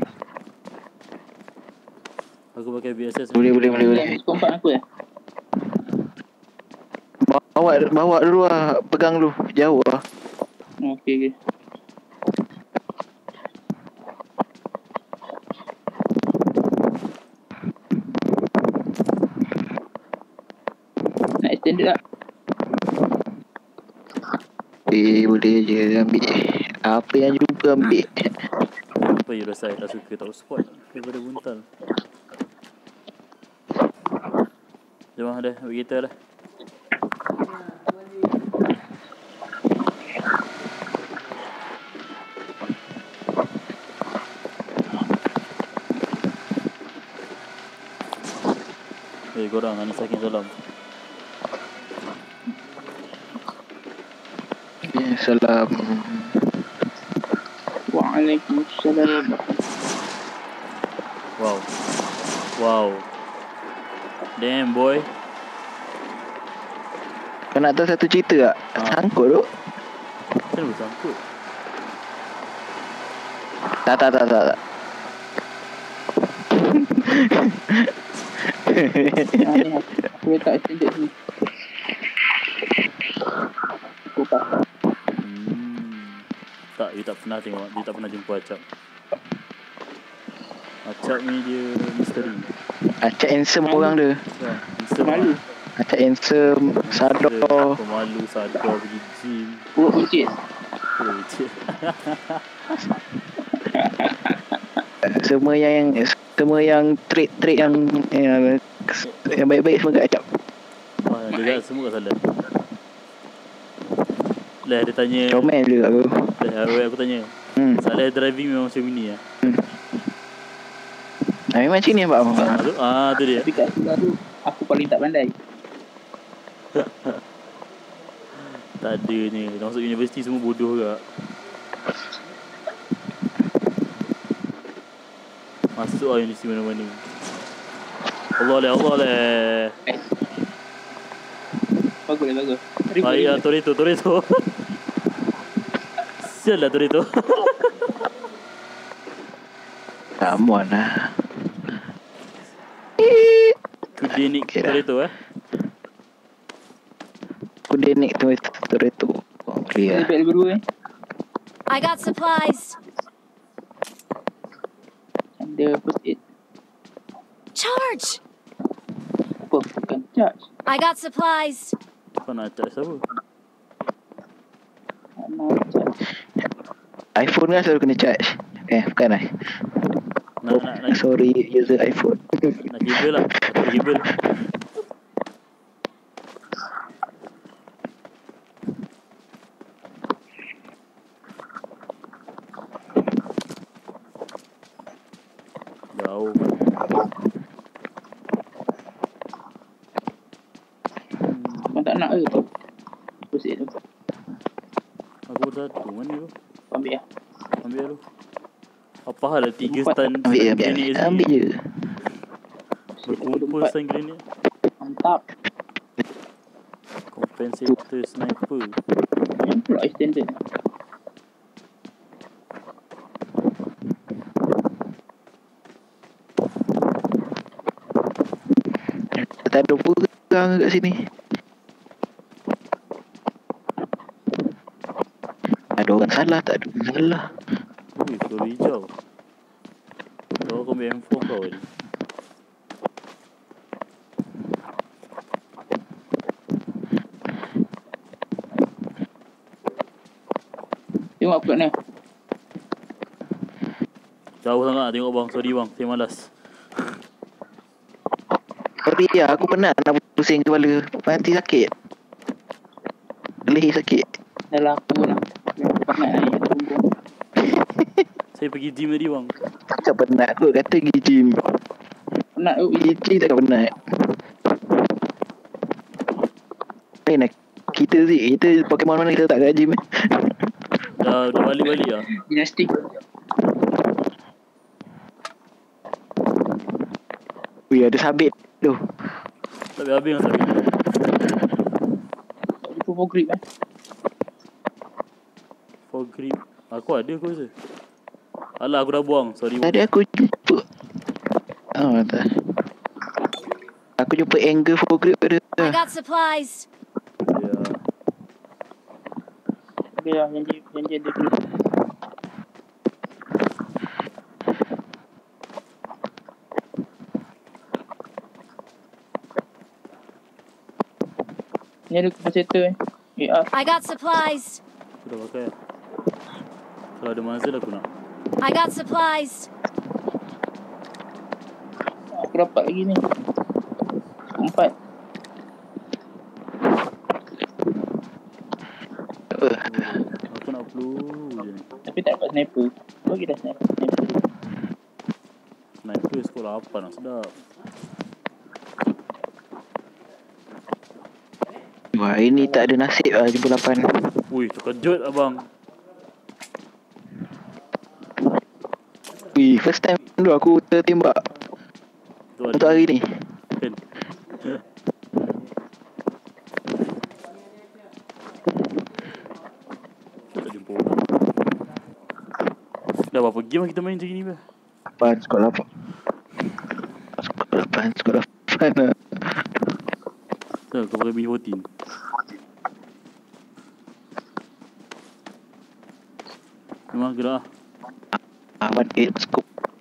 Aku pakai B S S. Boleh, boleh, boleh, boleh. sepuluh empat aku ya. Bawa, bawa dulu lah. Pegang dulu. Jauh lah. Okey, okey. Nak extended tak? Eh, boleh je ambil. Apa yang jumpa ambil. Apa you rasa I tak suka tak spot daripada buntal. Jom lah dah, bagi kita dah. Eh, korang, Anis Hakim salam. Ya, salam. Waalaikumsalam. Wow. Wow. Damn, boy. Kau nak tahu satu cerita tak? Ha. Sangkut tu. Kenapa bersangkut? Tak, tak, tak, tak. tak. Ah, ni aku, aku letak extended ni. Aku tak. Hmm. Tak, you tak pernah tengok. You tak pernah jumpa Acap. Acap ni dia misteri. Acak handsome orang dia. Ya, misteri. Malu. Acak handsome, sadar. Pemalu, sadar, pergi gym. Urut kucing. Oh, cik. Semua yang semua yang trait-trait yang yang, yang baik-baik semua kat Acap. Ah, dia kat semua kat salah. Lah, dia tanya. Comel je aku. Lah, aku, aku tanya. Hmm. Salah driving memang macam ni lah. Nah, memang macam ni Pak. Ah, tu, ah, tu dia. Tapi kat sekolah tu aku paling tak pandai. Tak ada ni. Dah masuk universiti semua bodoh ke. Masuk lah universiti mana-mana. Allah leh, Allah leh. Bagus lah, bagus. Ah, ya, Torito, Torito. Sial lah Torito. Come on lah. Kudinik Okay lah. Torito eh. Kudinik tu Torito. Oh, clear. Lebih lebih dua eh. I got supplies. Ada first aid. Charge! Apa? Bukan charge. I got supplies. Kau nak charge siapa? Tak mau charge. iPhone kan selalu kena charge. Eh, bukan lah. Nak, nak, nak, Sorry, user iPhone. nak kabel lah. Nak kabel. Jauh. Kau tak nak ke tu? First aid tu. Aku bersatu. Mana tu? Ambil lah. Ambil tu. Apa hal lah tiga Empat. stand Ambil je, ambil, grenade ambil. sini? ambil je. Berkumpul Empat. stand grenade. Mantap. Compensator sniper. Yang pula extended. Tak ada perang kat sini. Ada orang salah, tak ada orang salah. Ui, peluru hijau. Kau kau ambil M four kau ni. Tengok apa ni. Jauh sangat tengok bang. Sorry bang, saya malas. Sorry ya, aku penat nak pusing kepala. Mati sakit. Leher sakit. Dah lah aku nak. Penat naik atas punggung. Saya pergi gym tadi bang. Takkan penat kot kata pergi gym. Penat tu. Pergi gym takkan penat. Eh nak kita sih, kita Pokemon mana kita tak kat gym eh. Dah, dah balik-balik lah. Gimnastik. Wih, ada sabit tu. Tak habis-habis dengan sabit. Tak lupa for grip eh. For grip. Aku ada aku rasa. Alah aku dah buang. Sorry. Tadi aku jumpa. Oh, tak. Aku jumpa angle for grip ada. I got supplies. Ya. Okey lah, yang dia, yang dia ada grip. Ni ada capacitor eh. A R. I got supplies. Aku dah pakai. Kalau ada masa dah aku nak. I got supplies. Aku dapat lagi ni. Empat. Aku nak peluru je ni. Tapi tak dapat sniper. Bagi dah sniper. Sniper. Sniper sekolah apa nak sedap. Wah, ini tak ada nasib lah jumpa lapan. Ui, terkejut abang. Wih, first time dulu aku tertembak Tu ada. untuk hari ni. Kan? Tak jumpa orang. Dah berapa game kita main macam ni bah? Lapan, skor lapan. Skor lapan, skor lapan lah. Tak, kau pakai B empat belas. Memang gerak lah. Aman eight skop.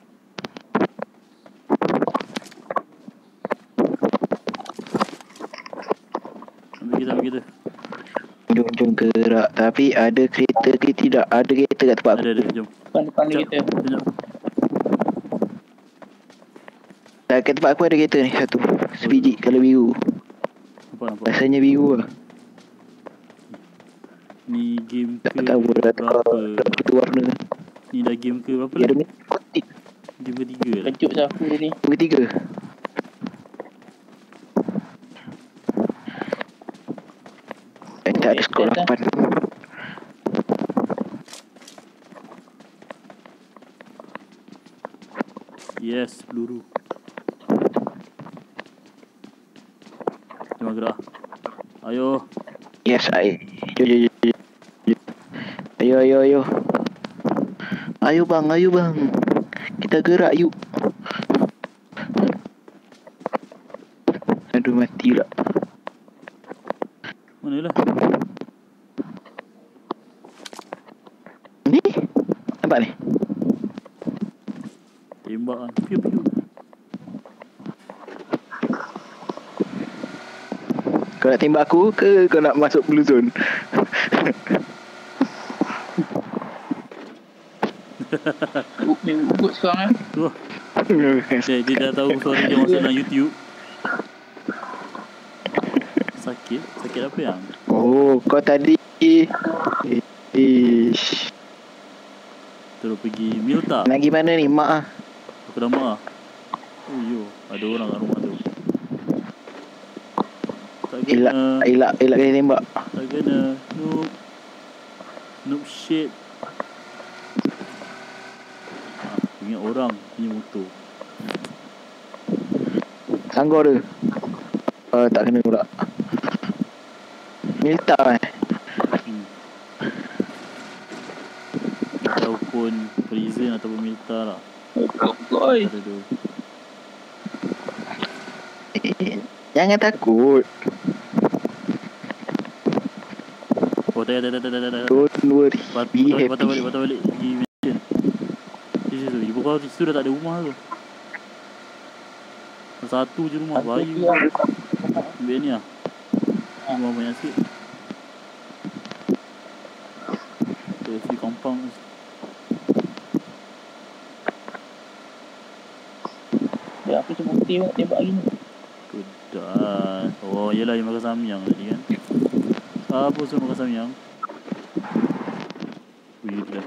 Ambil kita, ambil kita. Jom, jom gerak. Tapi ada kereta ke tidak? Ada kereta kat tempat Ada, aku. ada, jom. Depan-depan dia kita. Sekejap. Tak, kat tempat aku ada kereta ni satu. Sebiji kalau biru. Nampak, nampak. Rasanya biru lah. Ni game ke Tak tahu dah berapa? tukar satu warna. Ni dah game ke berapa Dia ada lah? ni kotik. Game ketiga lah. Kejut je aku ni. Yang ketiga. Eh, tak ada skor Dah, dah. lapan. Yes, peluru. Jom gerak. Ayo. Yes, I. Yo, yo, yo, yo. Ayo, ayo, ayo. Ayo bang, ayo bang. Kita gerak yuk. Aduh, mati pula. Mana lah? Ni? Nampak ni? Tembak kan. Piu, piu. Kau nak tembak aku ke kau nak masuk blue zone? Main ugut sekarang eh. Tu lah. Dia, dia dah tahu suara dia masuk dalam YouTube. Sakit? Sakit apa yang? Oh, kau tadi Ish. Terus pergi Milta. Nak pergi mana ni? Mak ah. Aku dah mak. Oh yo, ada orang kat rumah tu. Tak Elak, kena. elak, elak kena tembak. Tak kena. Noob. Noob shit. Ah, ingat orang punya motor. Sanggur dia. Oh, tak kena pula. Milta eh. Hmm. Ataupun prison ataupun Milta lah. Oi. Ada tu. Eh, jangan takut. Oh tak tak tak tak tak tak. Don't worry. Bat- Be Patah balik, patah balik, happy. patah balik. Pergi mission. Di situ, ibu kau di situ dah tak ada rumah tu. Satu je rumah, bayu. Ambil ni lah. Rumah banyak sikit. Di kompang. Ya, aku cuma tengok tembak lagi ni. Sudah. Oh, yelah yang makan samyang tadi kan. Apa suruh makan samyang? Wih, dia.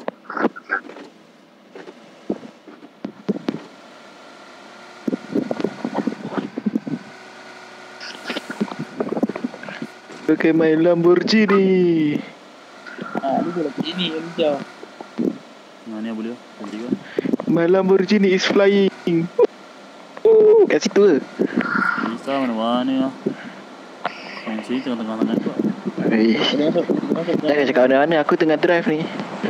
Pakai main Lamborghini. Ha, dia boleh pergi ni yang hijau. Nah, ni yang boleh lah. Cantik kan? My Lamborghini is flying. Uh. kat situ ke? Bisa mana-mana lah. Yang sini tengah-tengah sangat pula. Eh, Boleh masuk, boleh masuk. jangan cakap mana-mana, aku tengah drive ni.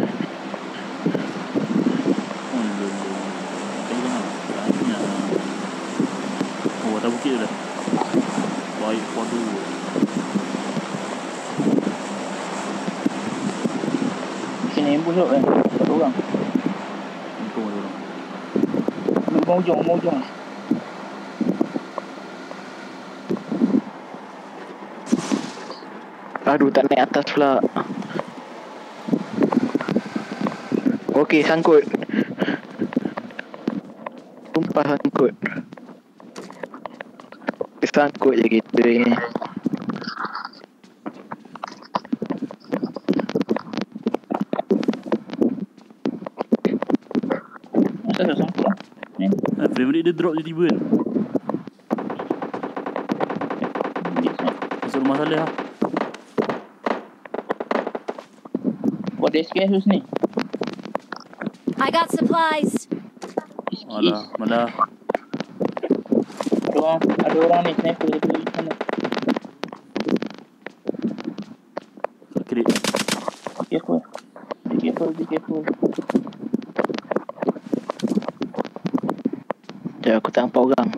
Oh, belum. Tadi jangan. Banyak. Oh, atas bukit tu dah. Baik, waduh. Sini ambush tu kan. Satu orang. Untung ada orang. Mau ujung, mau ujung. Aduh, tak naik atas pula. Okey, sangkut. Tumpah sangkut. Sangkut je kita ni. Asal tak sangkut lah. Ni. Eh, frame rate dia drop je tiba kan. Masuk rumah Saleh lah. Buat S K S tu sini. I got supplies. Alah, malah. Ada orang, ada orang ni sniper tu di sana. Kat kiri. Be careful. Be careful, be careful. Sekejap, aku tak nampak orang.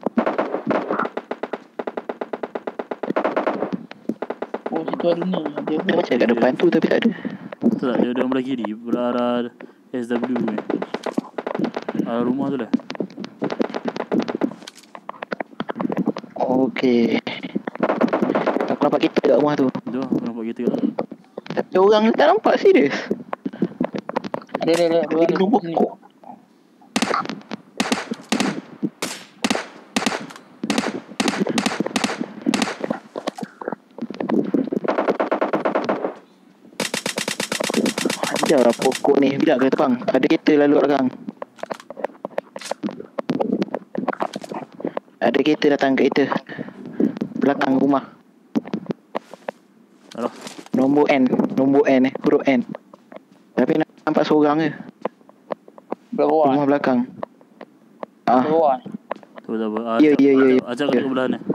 Oh, situ ada ni. Ada Dia apa? macam kat depan tu tapi tak ada. Tu tak, dia ada orang belah kiri. Berarah S W ni. Arah rumah tu lah. Okey. Aku nampak kita kat rumah tu. Tu aku nampak kita kat. Tapi orang ni tak nampak serius. Ada, ada, ada. Dia minum Ada sini. pokok. Ajar lah pokok ni. Bila ke bang? Ada kereta lalu kat belakang. Ada kereta datang kat kita. Belakang rumah. Alah. Nombor N. Nombor N eh. Huruf N. Tapi nampak seorang je. Belah bawah. Rumah belakang. Belah Ah, bawah. Tu tak apa. Ya, Ajak- ya, ya, ya. ajak- Ajak kat belah ni.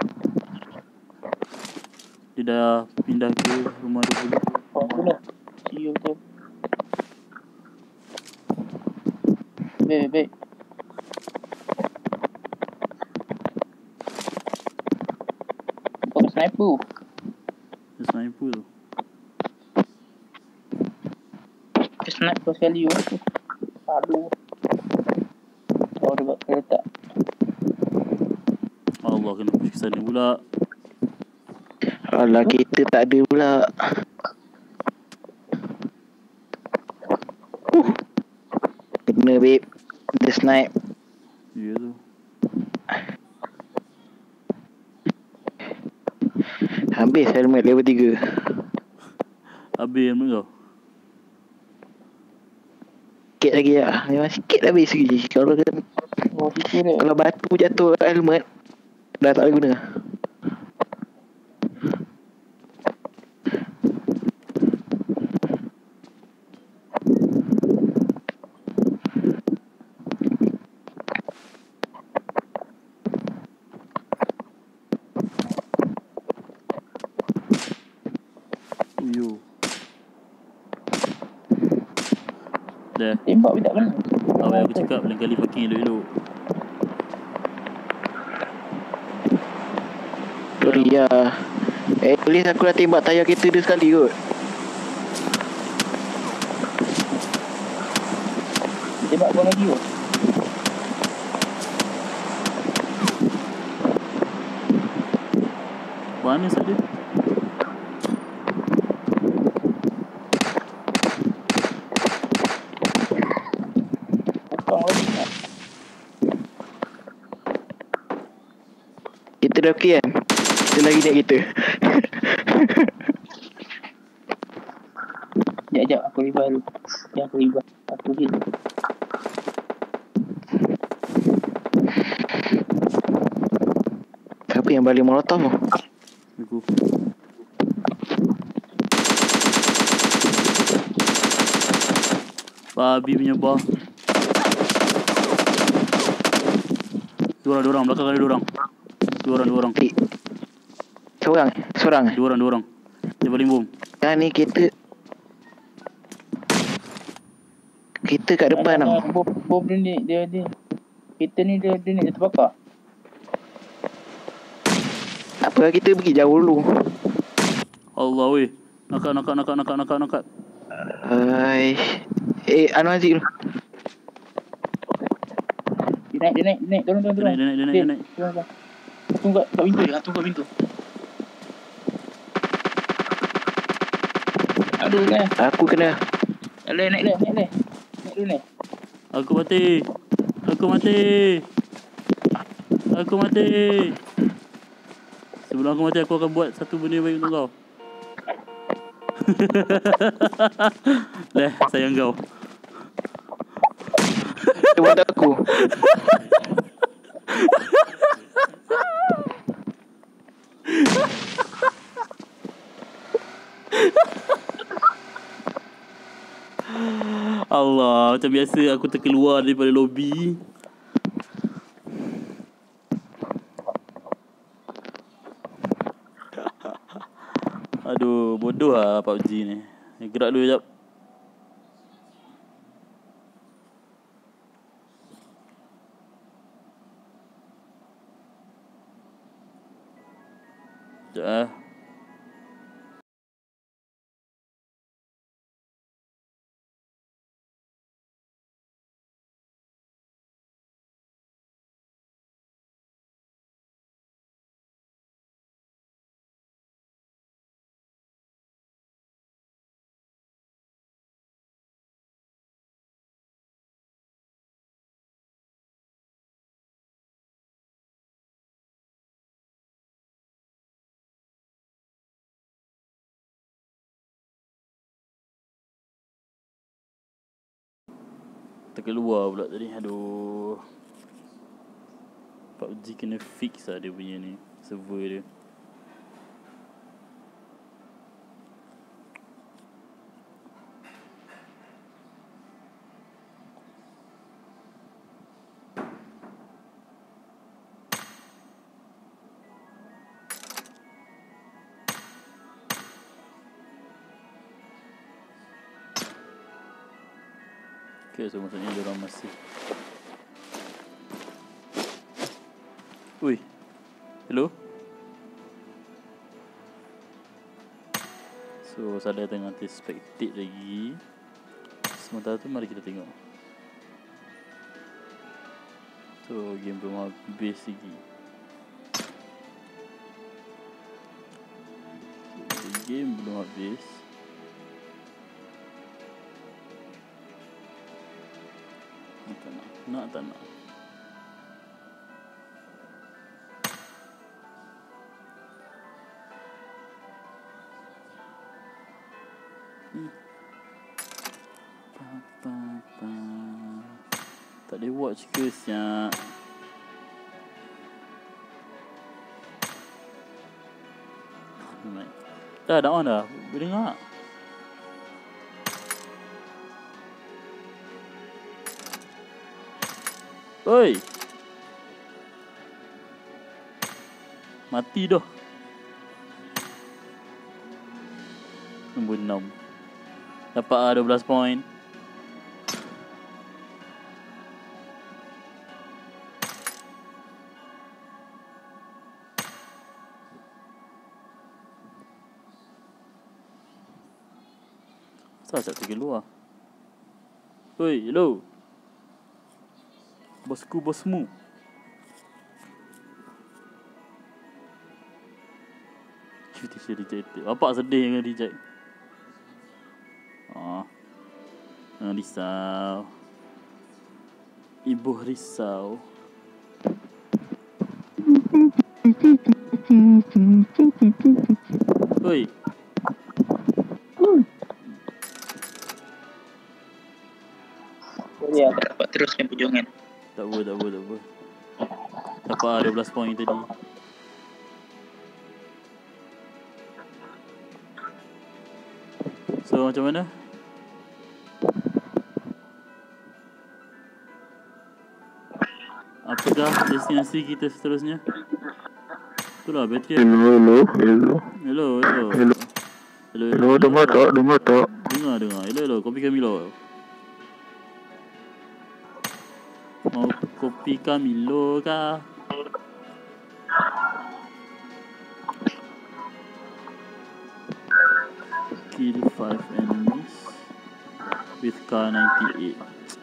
Dia dah pindah ke rumah dua puluh. Oh, belah. See you tu. Baik, baik. Pakai sniper. Dia sniper tu. Pakai sniper sekali tu. Aduh. Oh, dia buat letak. Allah, kena push ke sana pula. alah kita tak ada pula. Uh. Kena babe. Dia snipe. Ya tu. Habis helmet level tiga. Habis helmet kau. Sikit lagi lah. Memang sikit dah habis lagi. Kalau kan, Oh, situ dia. kalau batu jatuh kat helmet, dah tak boleh guna. Uyo. Dah. Tembak pun tak kena. Apa yang aku cakap lain kali fucking elok-elok. Sorry lah. At least aku dah tembak tayar kereta dia sekali kot. Tembak kau lagi kot. Mana sat dia? Bukan lagi nak. Kita dah okey kan? Kita lagi naik kita. Sekejap, sekejap. Aku revive dulu. Sekejap aku revive. Aku hit. Siapa yang balik molotov tu? Aku. Babi punya bah. Dua orang, dua orang. Belakang ada dua orang. Dua orang, dua orang. Di. Seorang? Seorang eh? Dua orang, dua orang. Dia paling bom. Yang ni kereta. Kereta kat depan tau. Ah, Bom, bom dia ni, dia ni. Kita ni dia, dia ni, dia terbakar. Apa kita pergi jauh dulu. Allah weh. Nakak, nakak, nakak, nakak, nakak, nakak. Hai. Eh, Anu Aziz dulu. Dia naik, dia naik, dia naik. Turun, turun, Dia turun. naik, dia naik, dia naik, dia naik. Turun, turun. Tunggu kat, kat pintu je, tunggu kat pintu. Aduh kan. Aku kena. Naik, naik, naik, naik, naik. Naik dulu naik. Aku mati. Aku mati. Aku mati. Sebelum aku mati, aku akan buat satu benda baik untuk kau. Leh, sayang kau. Dia buat aku. Allah, macam biasa aku terkeluar daripada lobi. Aduh, bodoh lah P U B G ni. Gerak dulu sekejap. Sekejap eh. Terkeluar pula tadi. Aduh. P U B G kena fix lah dia punya ni, server dia. Okay, so maksudnya dia orang masih. Ui. Hello. So saya tengah spectate lagi. Sementara tu mari kita tengok. So game belum habis lagi. So, game belum habis. Nak tak nak? Nak tak nak? Hmm. Pa, pa, pa. Tak boleh watch ke siap? Dah, dah on dah. Boleh dengar? Oi. Mati dah. Nombor enam. Dapat ah dua belas point. Asal tak pergi luar. Oi, hello. Bosku, bosmu. Invitation rejected. Bapak sedih dengan reject. Oh. Jangan risau. Ibu risau. Oi. Ya, tak dapat teruskan perjuangan. Tak apa, tak apa, tak apa. Dapat dua belas point tadi. So macam mana? Apakah destinasi kita seterusnya? Itulah bateri. Hello, hello, hello. Hello, hello. Hello. Hello, Hello, dengar tak? Dengar tak? Dengar, dengar. Hello, hello. Kopi Camilo. Mau kopi Camilo kah? Kill five enemies with K ninety-eight.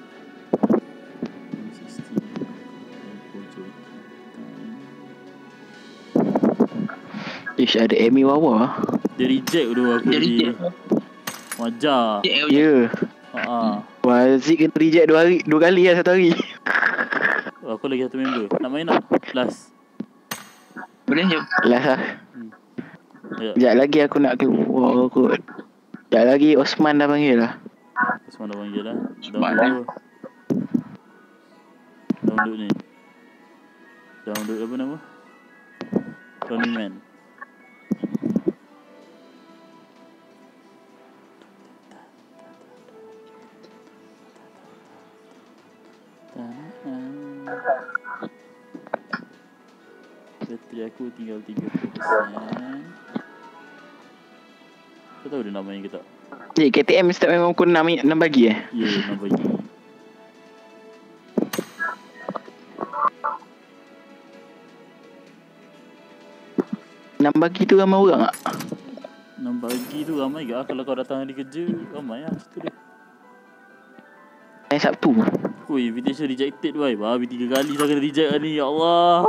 Ish, ada Amy Wawa. Dia reject dulu aku Dia tadi. reject. Wajar. Ya, Ya. Yeah. Haa. Wah, Zik kena reject dua hari, dua kali lah satu hari. Aku lagi satu member. Nak main tak? Last. Boleh jom. Last lah. Ya. Sekejap lagi aku nak keluar kot. Sekejap lagi Osman dah panggil lah. Osman dah panggil lah. Osman Download tu. Download ni. Download apa nama? Running Man. Bateri aku tinggal tiga puluh peratus. Kau tahu dia nak main ke tak? Eh, K T M start memang pukul enam, enam pagi eh? Ya, yeah, nak bagi. enam pagi tu ramai orang tak? enam pagi tu ramai ke? Kalau kau datang hari kerja, ramai lah cerita dia. Hari Sabtu. Ui, invitation rejected why? Babi tiga kali dah kena reject lah ni, ya Allah.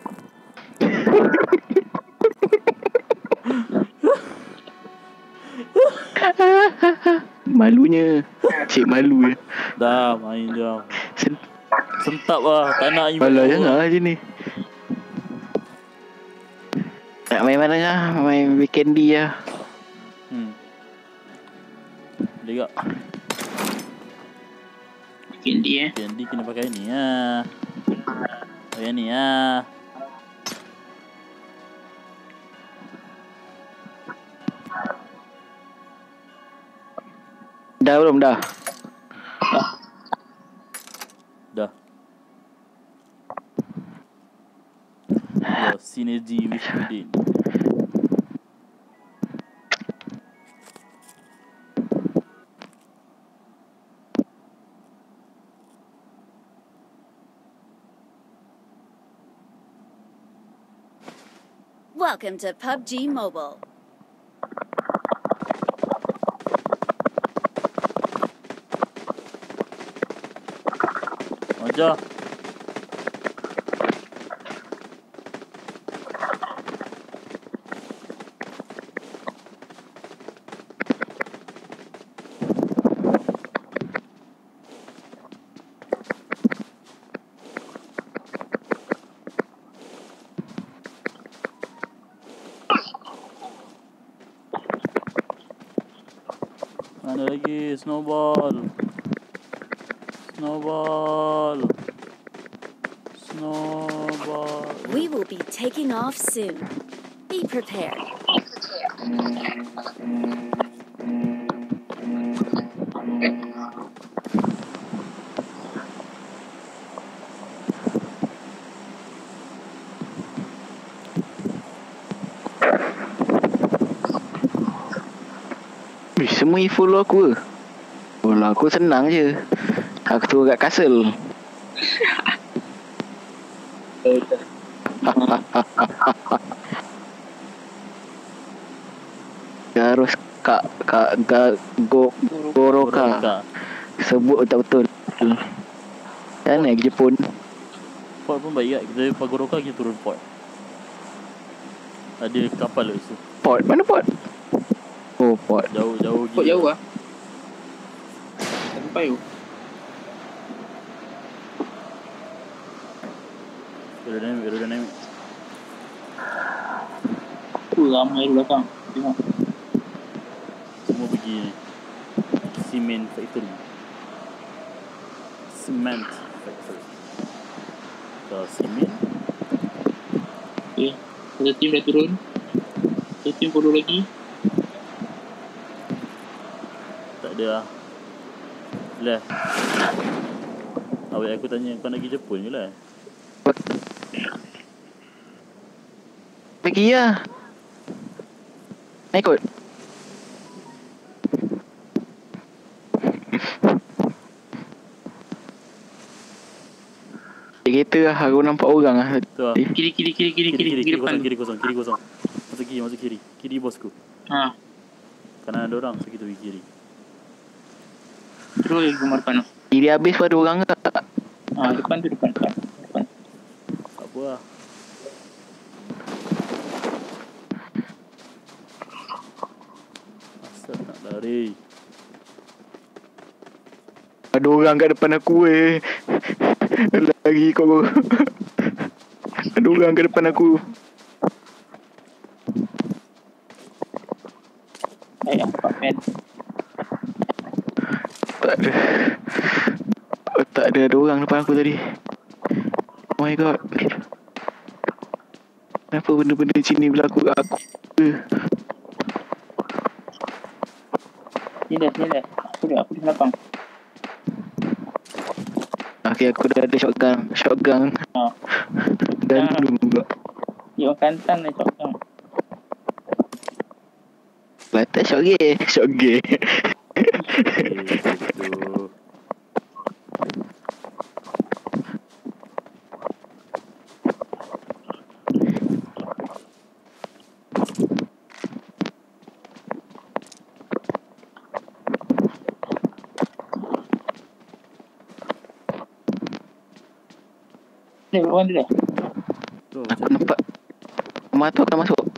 Malunya. Cik malu je. Dah, main je. Sen- Sentap lah, tak nak invite. Alah, jangan lah je ni. Nak main mana lah? Main weekendi lah. Hmm. Boleh tak? Candy eh. Candy kena pakai ni lah. Pakai ni lah. Dah belum? Dah. Dah. Your synergy with within. Welcome to P U B G Mobile. Ajar. Mana lagi? Snowball. Snowball. Snowball. We will be taking off soon. Be prepared. Wih, semua follow aku ke? Follow aku senang je. Aku tu kat castle. Harus kak kak kak go goroka. Sebut betul-betul. Dan naik Jepun. Port pun baik kan? Kita Pagoroka kita turun port. Ada kapal kat situ. Port? Mana port? Oh, port. Jauh-jauh Kok jauh lah. Sampai tu. Aerodynamic, aerodynamic. Tu ramai di belakang. Tengok. Semua pergi ni. Cement factory. Cement factory. Dah cement. Okay. Satu tim dah turun. Satu tim follow lagi. Tak ada lah. Lah. Awak aku tanya kau nak pergi Jepun ke lah? Pergi lah. Nak ikut? Kereta lah, aku nampak orang lah. Tu lah. Kiri, kiri, kiri, kiri, Kiri, kiri, kiri, kiri depan. kosong, kiri kosong, kiri kosong. Masuk kiri, masuk kiri. Kiri bosku. Ha. Kanan ada orang, so kita pergi kiri. Terus rumah depan tu. Kiri habis pada orang tak? Ha, depan tu, depan, depan. Depan. Tak apa lah. Asal nak lari. Ada orang kat depan aku weh. Lagi kau. Ada orang kat depan aku. Eh, apa pen? Tak ada. Oh, tak ada, ada orang depan aku tadi. Oh my god. Kenapa benda-benda macam ni berlaku kat aku? Sini dah, sini dah. Aku dah, aku di belakang. Okay, aku dah ada shotgun. Shotgun. Ha. Dan Ah. dulu juga. Ya, orang kantan lah cakap. Batas shotgun. Shotgun. Eh, betul. Ni, orang dia dah. Tu, Aku macam nampak. Rumah tu akan masuk.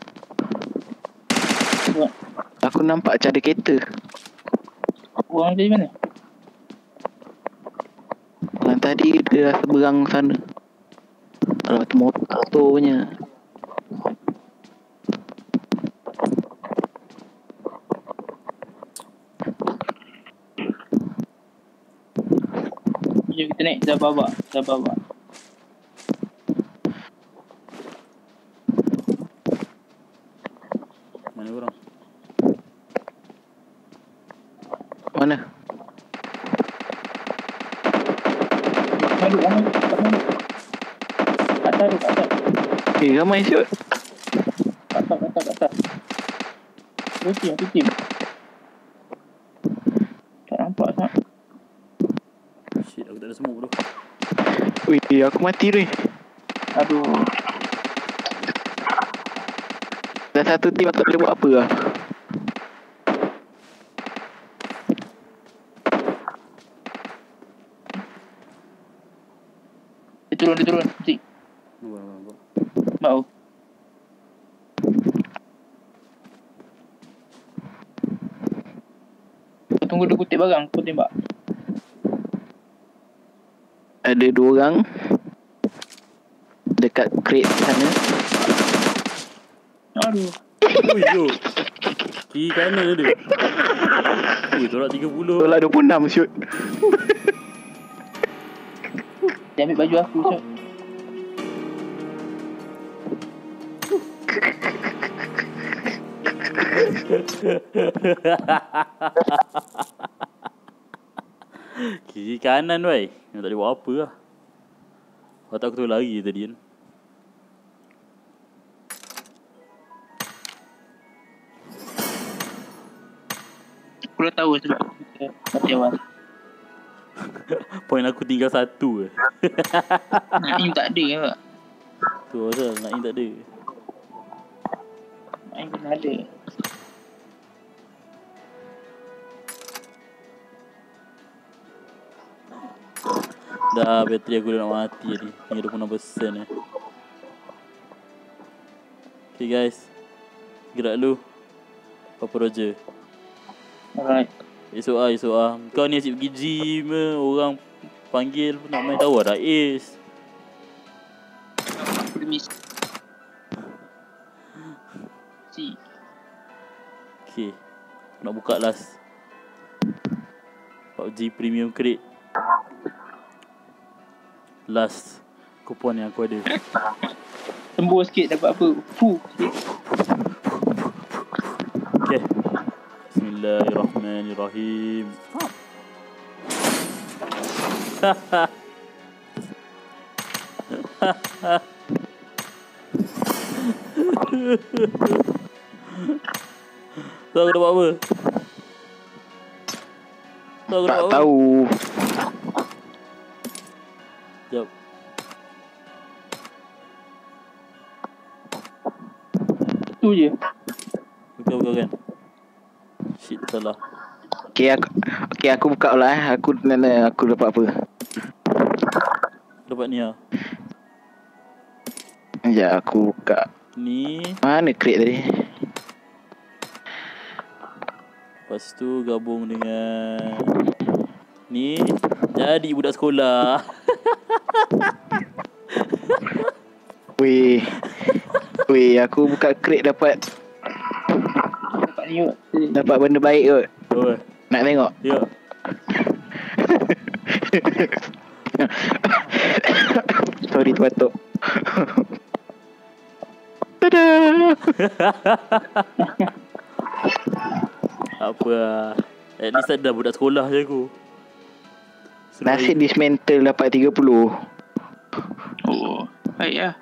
Orang, Aku nampak macam ada kereta. orang dia di mana? Yang tadi dia dah seberang sana. Alamat motor punya. Jom kita naik dah bawa, dah bawa. mana orang? Mana? Malu, ramai, tak malu. Kat atas tu, kat atas. Eh, ramai siut. Kat atas, kat atas, kat atas. Dua tim, satu tim. Tak nampak sangat. Shit, aku tak ada smoke tu. Wih, aku mati ni. Aduh. Dah satu tim aku tak boleh buat apa lah. Dia turun, dia turun. Cik. Nampak, nampak, nampak. Mau. Kau tunggu dia kutip barang, kau tembak. Ada dua orang dekat crate sana. Aduh. Ui, tu. Kiri kanan ada. Ui, tolak tiga puluh. Tolak dua puluh enam siut. Dia ambil baju aku, Syok. Kiri kanan wei. Yang tak boleh buat apa lah. Kau tak aku tu lari tadi kan. Aku dah tahu sebab kita mati awal. Point aku tinggal satu je. Naim tak ada ke tak? Tu pasal Naim tak ada. Naim kena ada. Dah bateri aku dah nak mati tadi. Tinggal dua puluh enam peratus eh. Okay guys. Gerak dulu. Papa Roger. Alright. Esok ah, esok ah. Kau ni asyik pergi gym ke? Orang panggil nak main tower dah Ace. Aku dah miss. Si. Okay. Nak buka last P U B G Premium Crate. Last kupon yang aku ada. Tembur sikit dapat apa? Fuh sikit. Okay. Bismillahirrahmanirrahim. Tahu aku dapat apa? Tahu aku Tak dapat apa? tahu. Sekejap. Tu je. Bukan, bukan, bukan. Shit, salah. Okay aku, okay, aku buka pula eh. Aku mana aku dapat apa? Dapat ni lah. Sekejap aku buka. Ni. Mana crate tadi? Lepas tu gabung dengan ni. Jadi budak sekolah. Weh. Weh, aku buka crate dapat Dapat ni kot. dapat benda baik kot. Oh, Nak tengok? ya. Sorry terbatuk. Tada. Apa lah. At least ada budak sekolah je aku. Suruh Nasi baik. dismantle dapat tiga puluh. Oh, baik lah.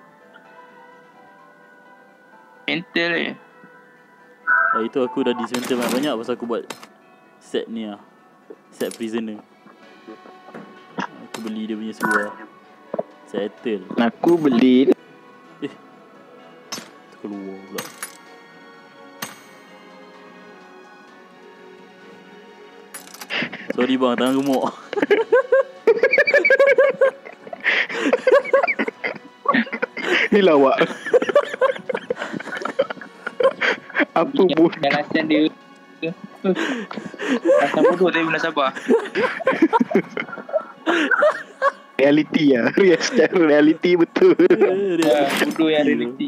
Mental eh. Ah, itu aku dah dismantle banyak-banyak pasal aku buat set ni lah. Set prisoner. Aku beli dia punya seluar. Settle. Aku beli Eh. Terkeluar pula. Sorry bang, tangan gemuk. ni lawak. Apa bu? Dan alasan dia alasan bodoh tapi nak sabar. Reality lah. Real secara reality betul. Ya, bodoh yang reality.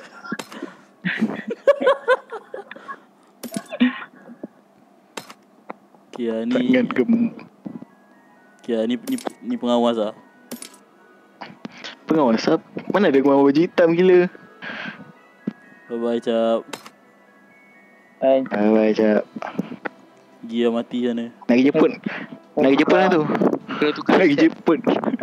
Okay lah, ni Tangan gemuk. okay lah, ni, ni, ni pengawas lah. Pengawas apa? Mana ada pengawas baju hitam gila. Bye bye cap. Hai. Bye jap. Gia mati sana. Nak pergi Jepun. Nak pergi Jepun lah tu. Kalau tukar Nak pergi Jepun.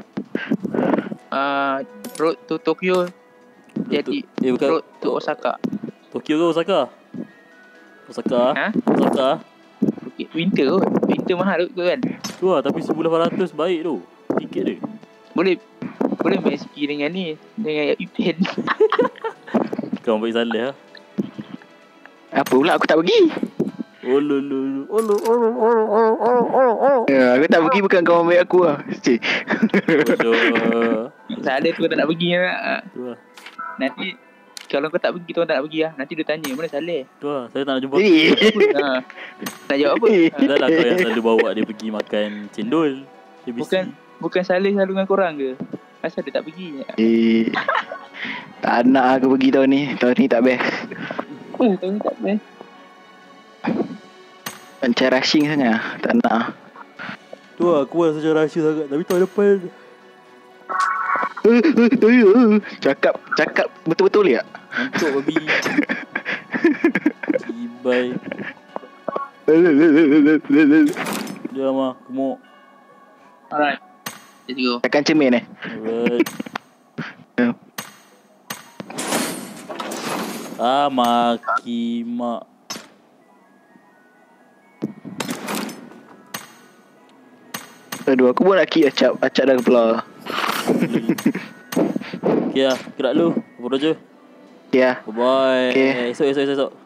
uh, road to Tokyo jadi Eh bukan, road to Osaka. Tokyo ke Osaka? Osaka? Ha? Osaka? Okay. Winter kot. Winter mahal kot kan. Tu lah, tapi seribu lapan ratus baik tu tiket dia. Boleh boleh main ski dengan ni, dengan Ipen. Kau ambil salih lah. Apa pula aku tak pergi. Oh lu lu lu. Oh lu oh lu oh lu oh lu oh lu oh lu oh lu. Ya, aku tak pergi bukan kau ambil aku lah. Cik. Bodoh. Salah tu tak nak pergi lah. Tu lah. Nanti kalau kau tak pergi, tuan tak nak pergi lah. Nanti dia tanya, mana Saleh? Tu lah, saya tak nak jumpa. Eh. ha. Tak jawab apa? Ha. Dah lah kau yang selalu bawa dia pergi makan cendol. Dia busy. Bukan bukan Saleh selalu dengan korang ke? Asal dia tak pergi? Eh. Tak nak aku pergi tahun ni. Tahun ni tak best. Oh, tahun ni tak best. Macam rushing sangat. Tak nak. Tu lah, aku rasa macam rahsia sangat. Tapi tahun depan Cakap Cakap betul-betul ya. untuk babi. Ibai. Dia mah gemuk. Alright. Let's go. Takkan cermin eh. Alright. Ah, maki mak. Aduh, aku pun nak ki acap. Acap dah kepala. Okay lah, gerak dulu. Apa je? Ya. Bye bye. Okay. Esok, esok, esok, esok.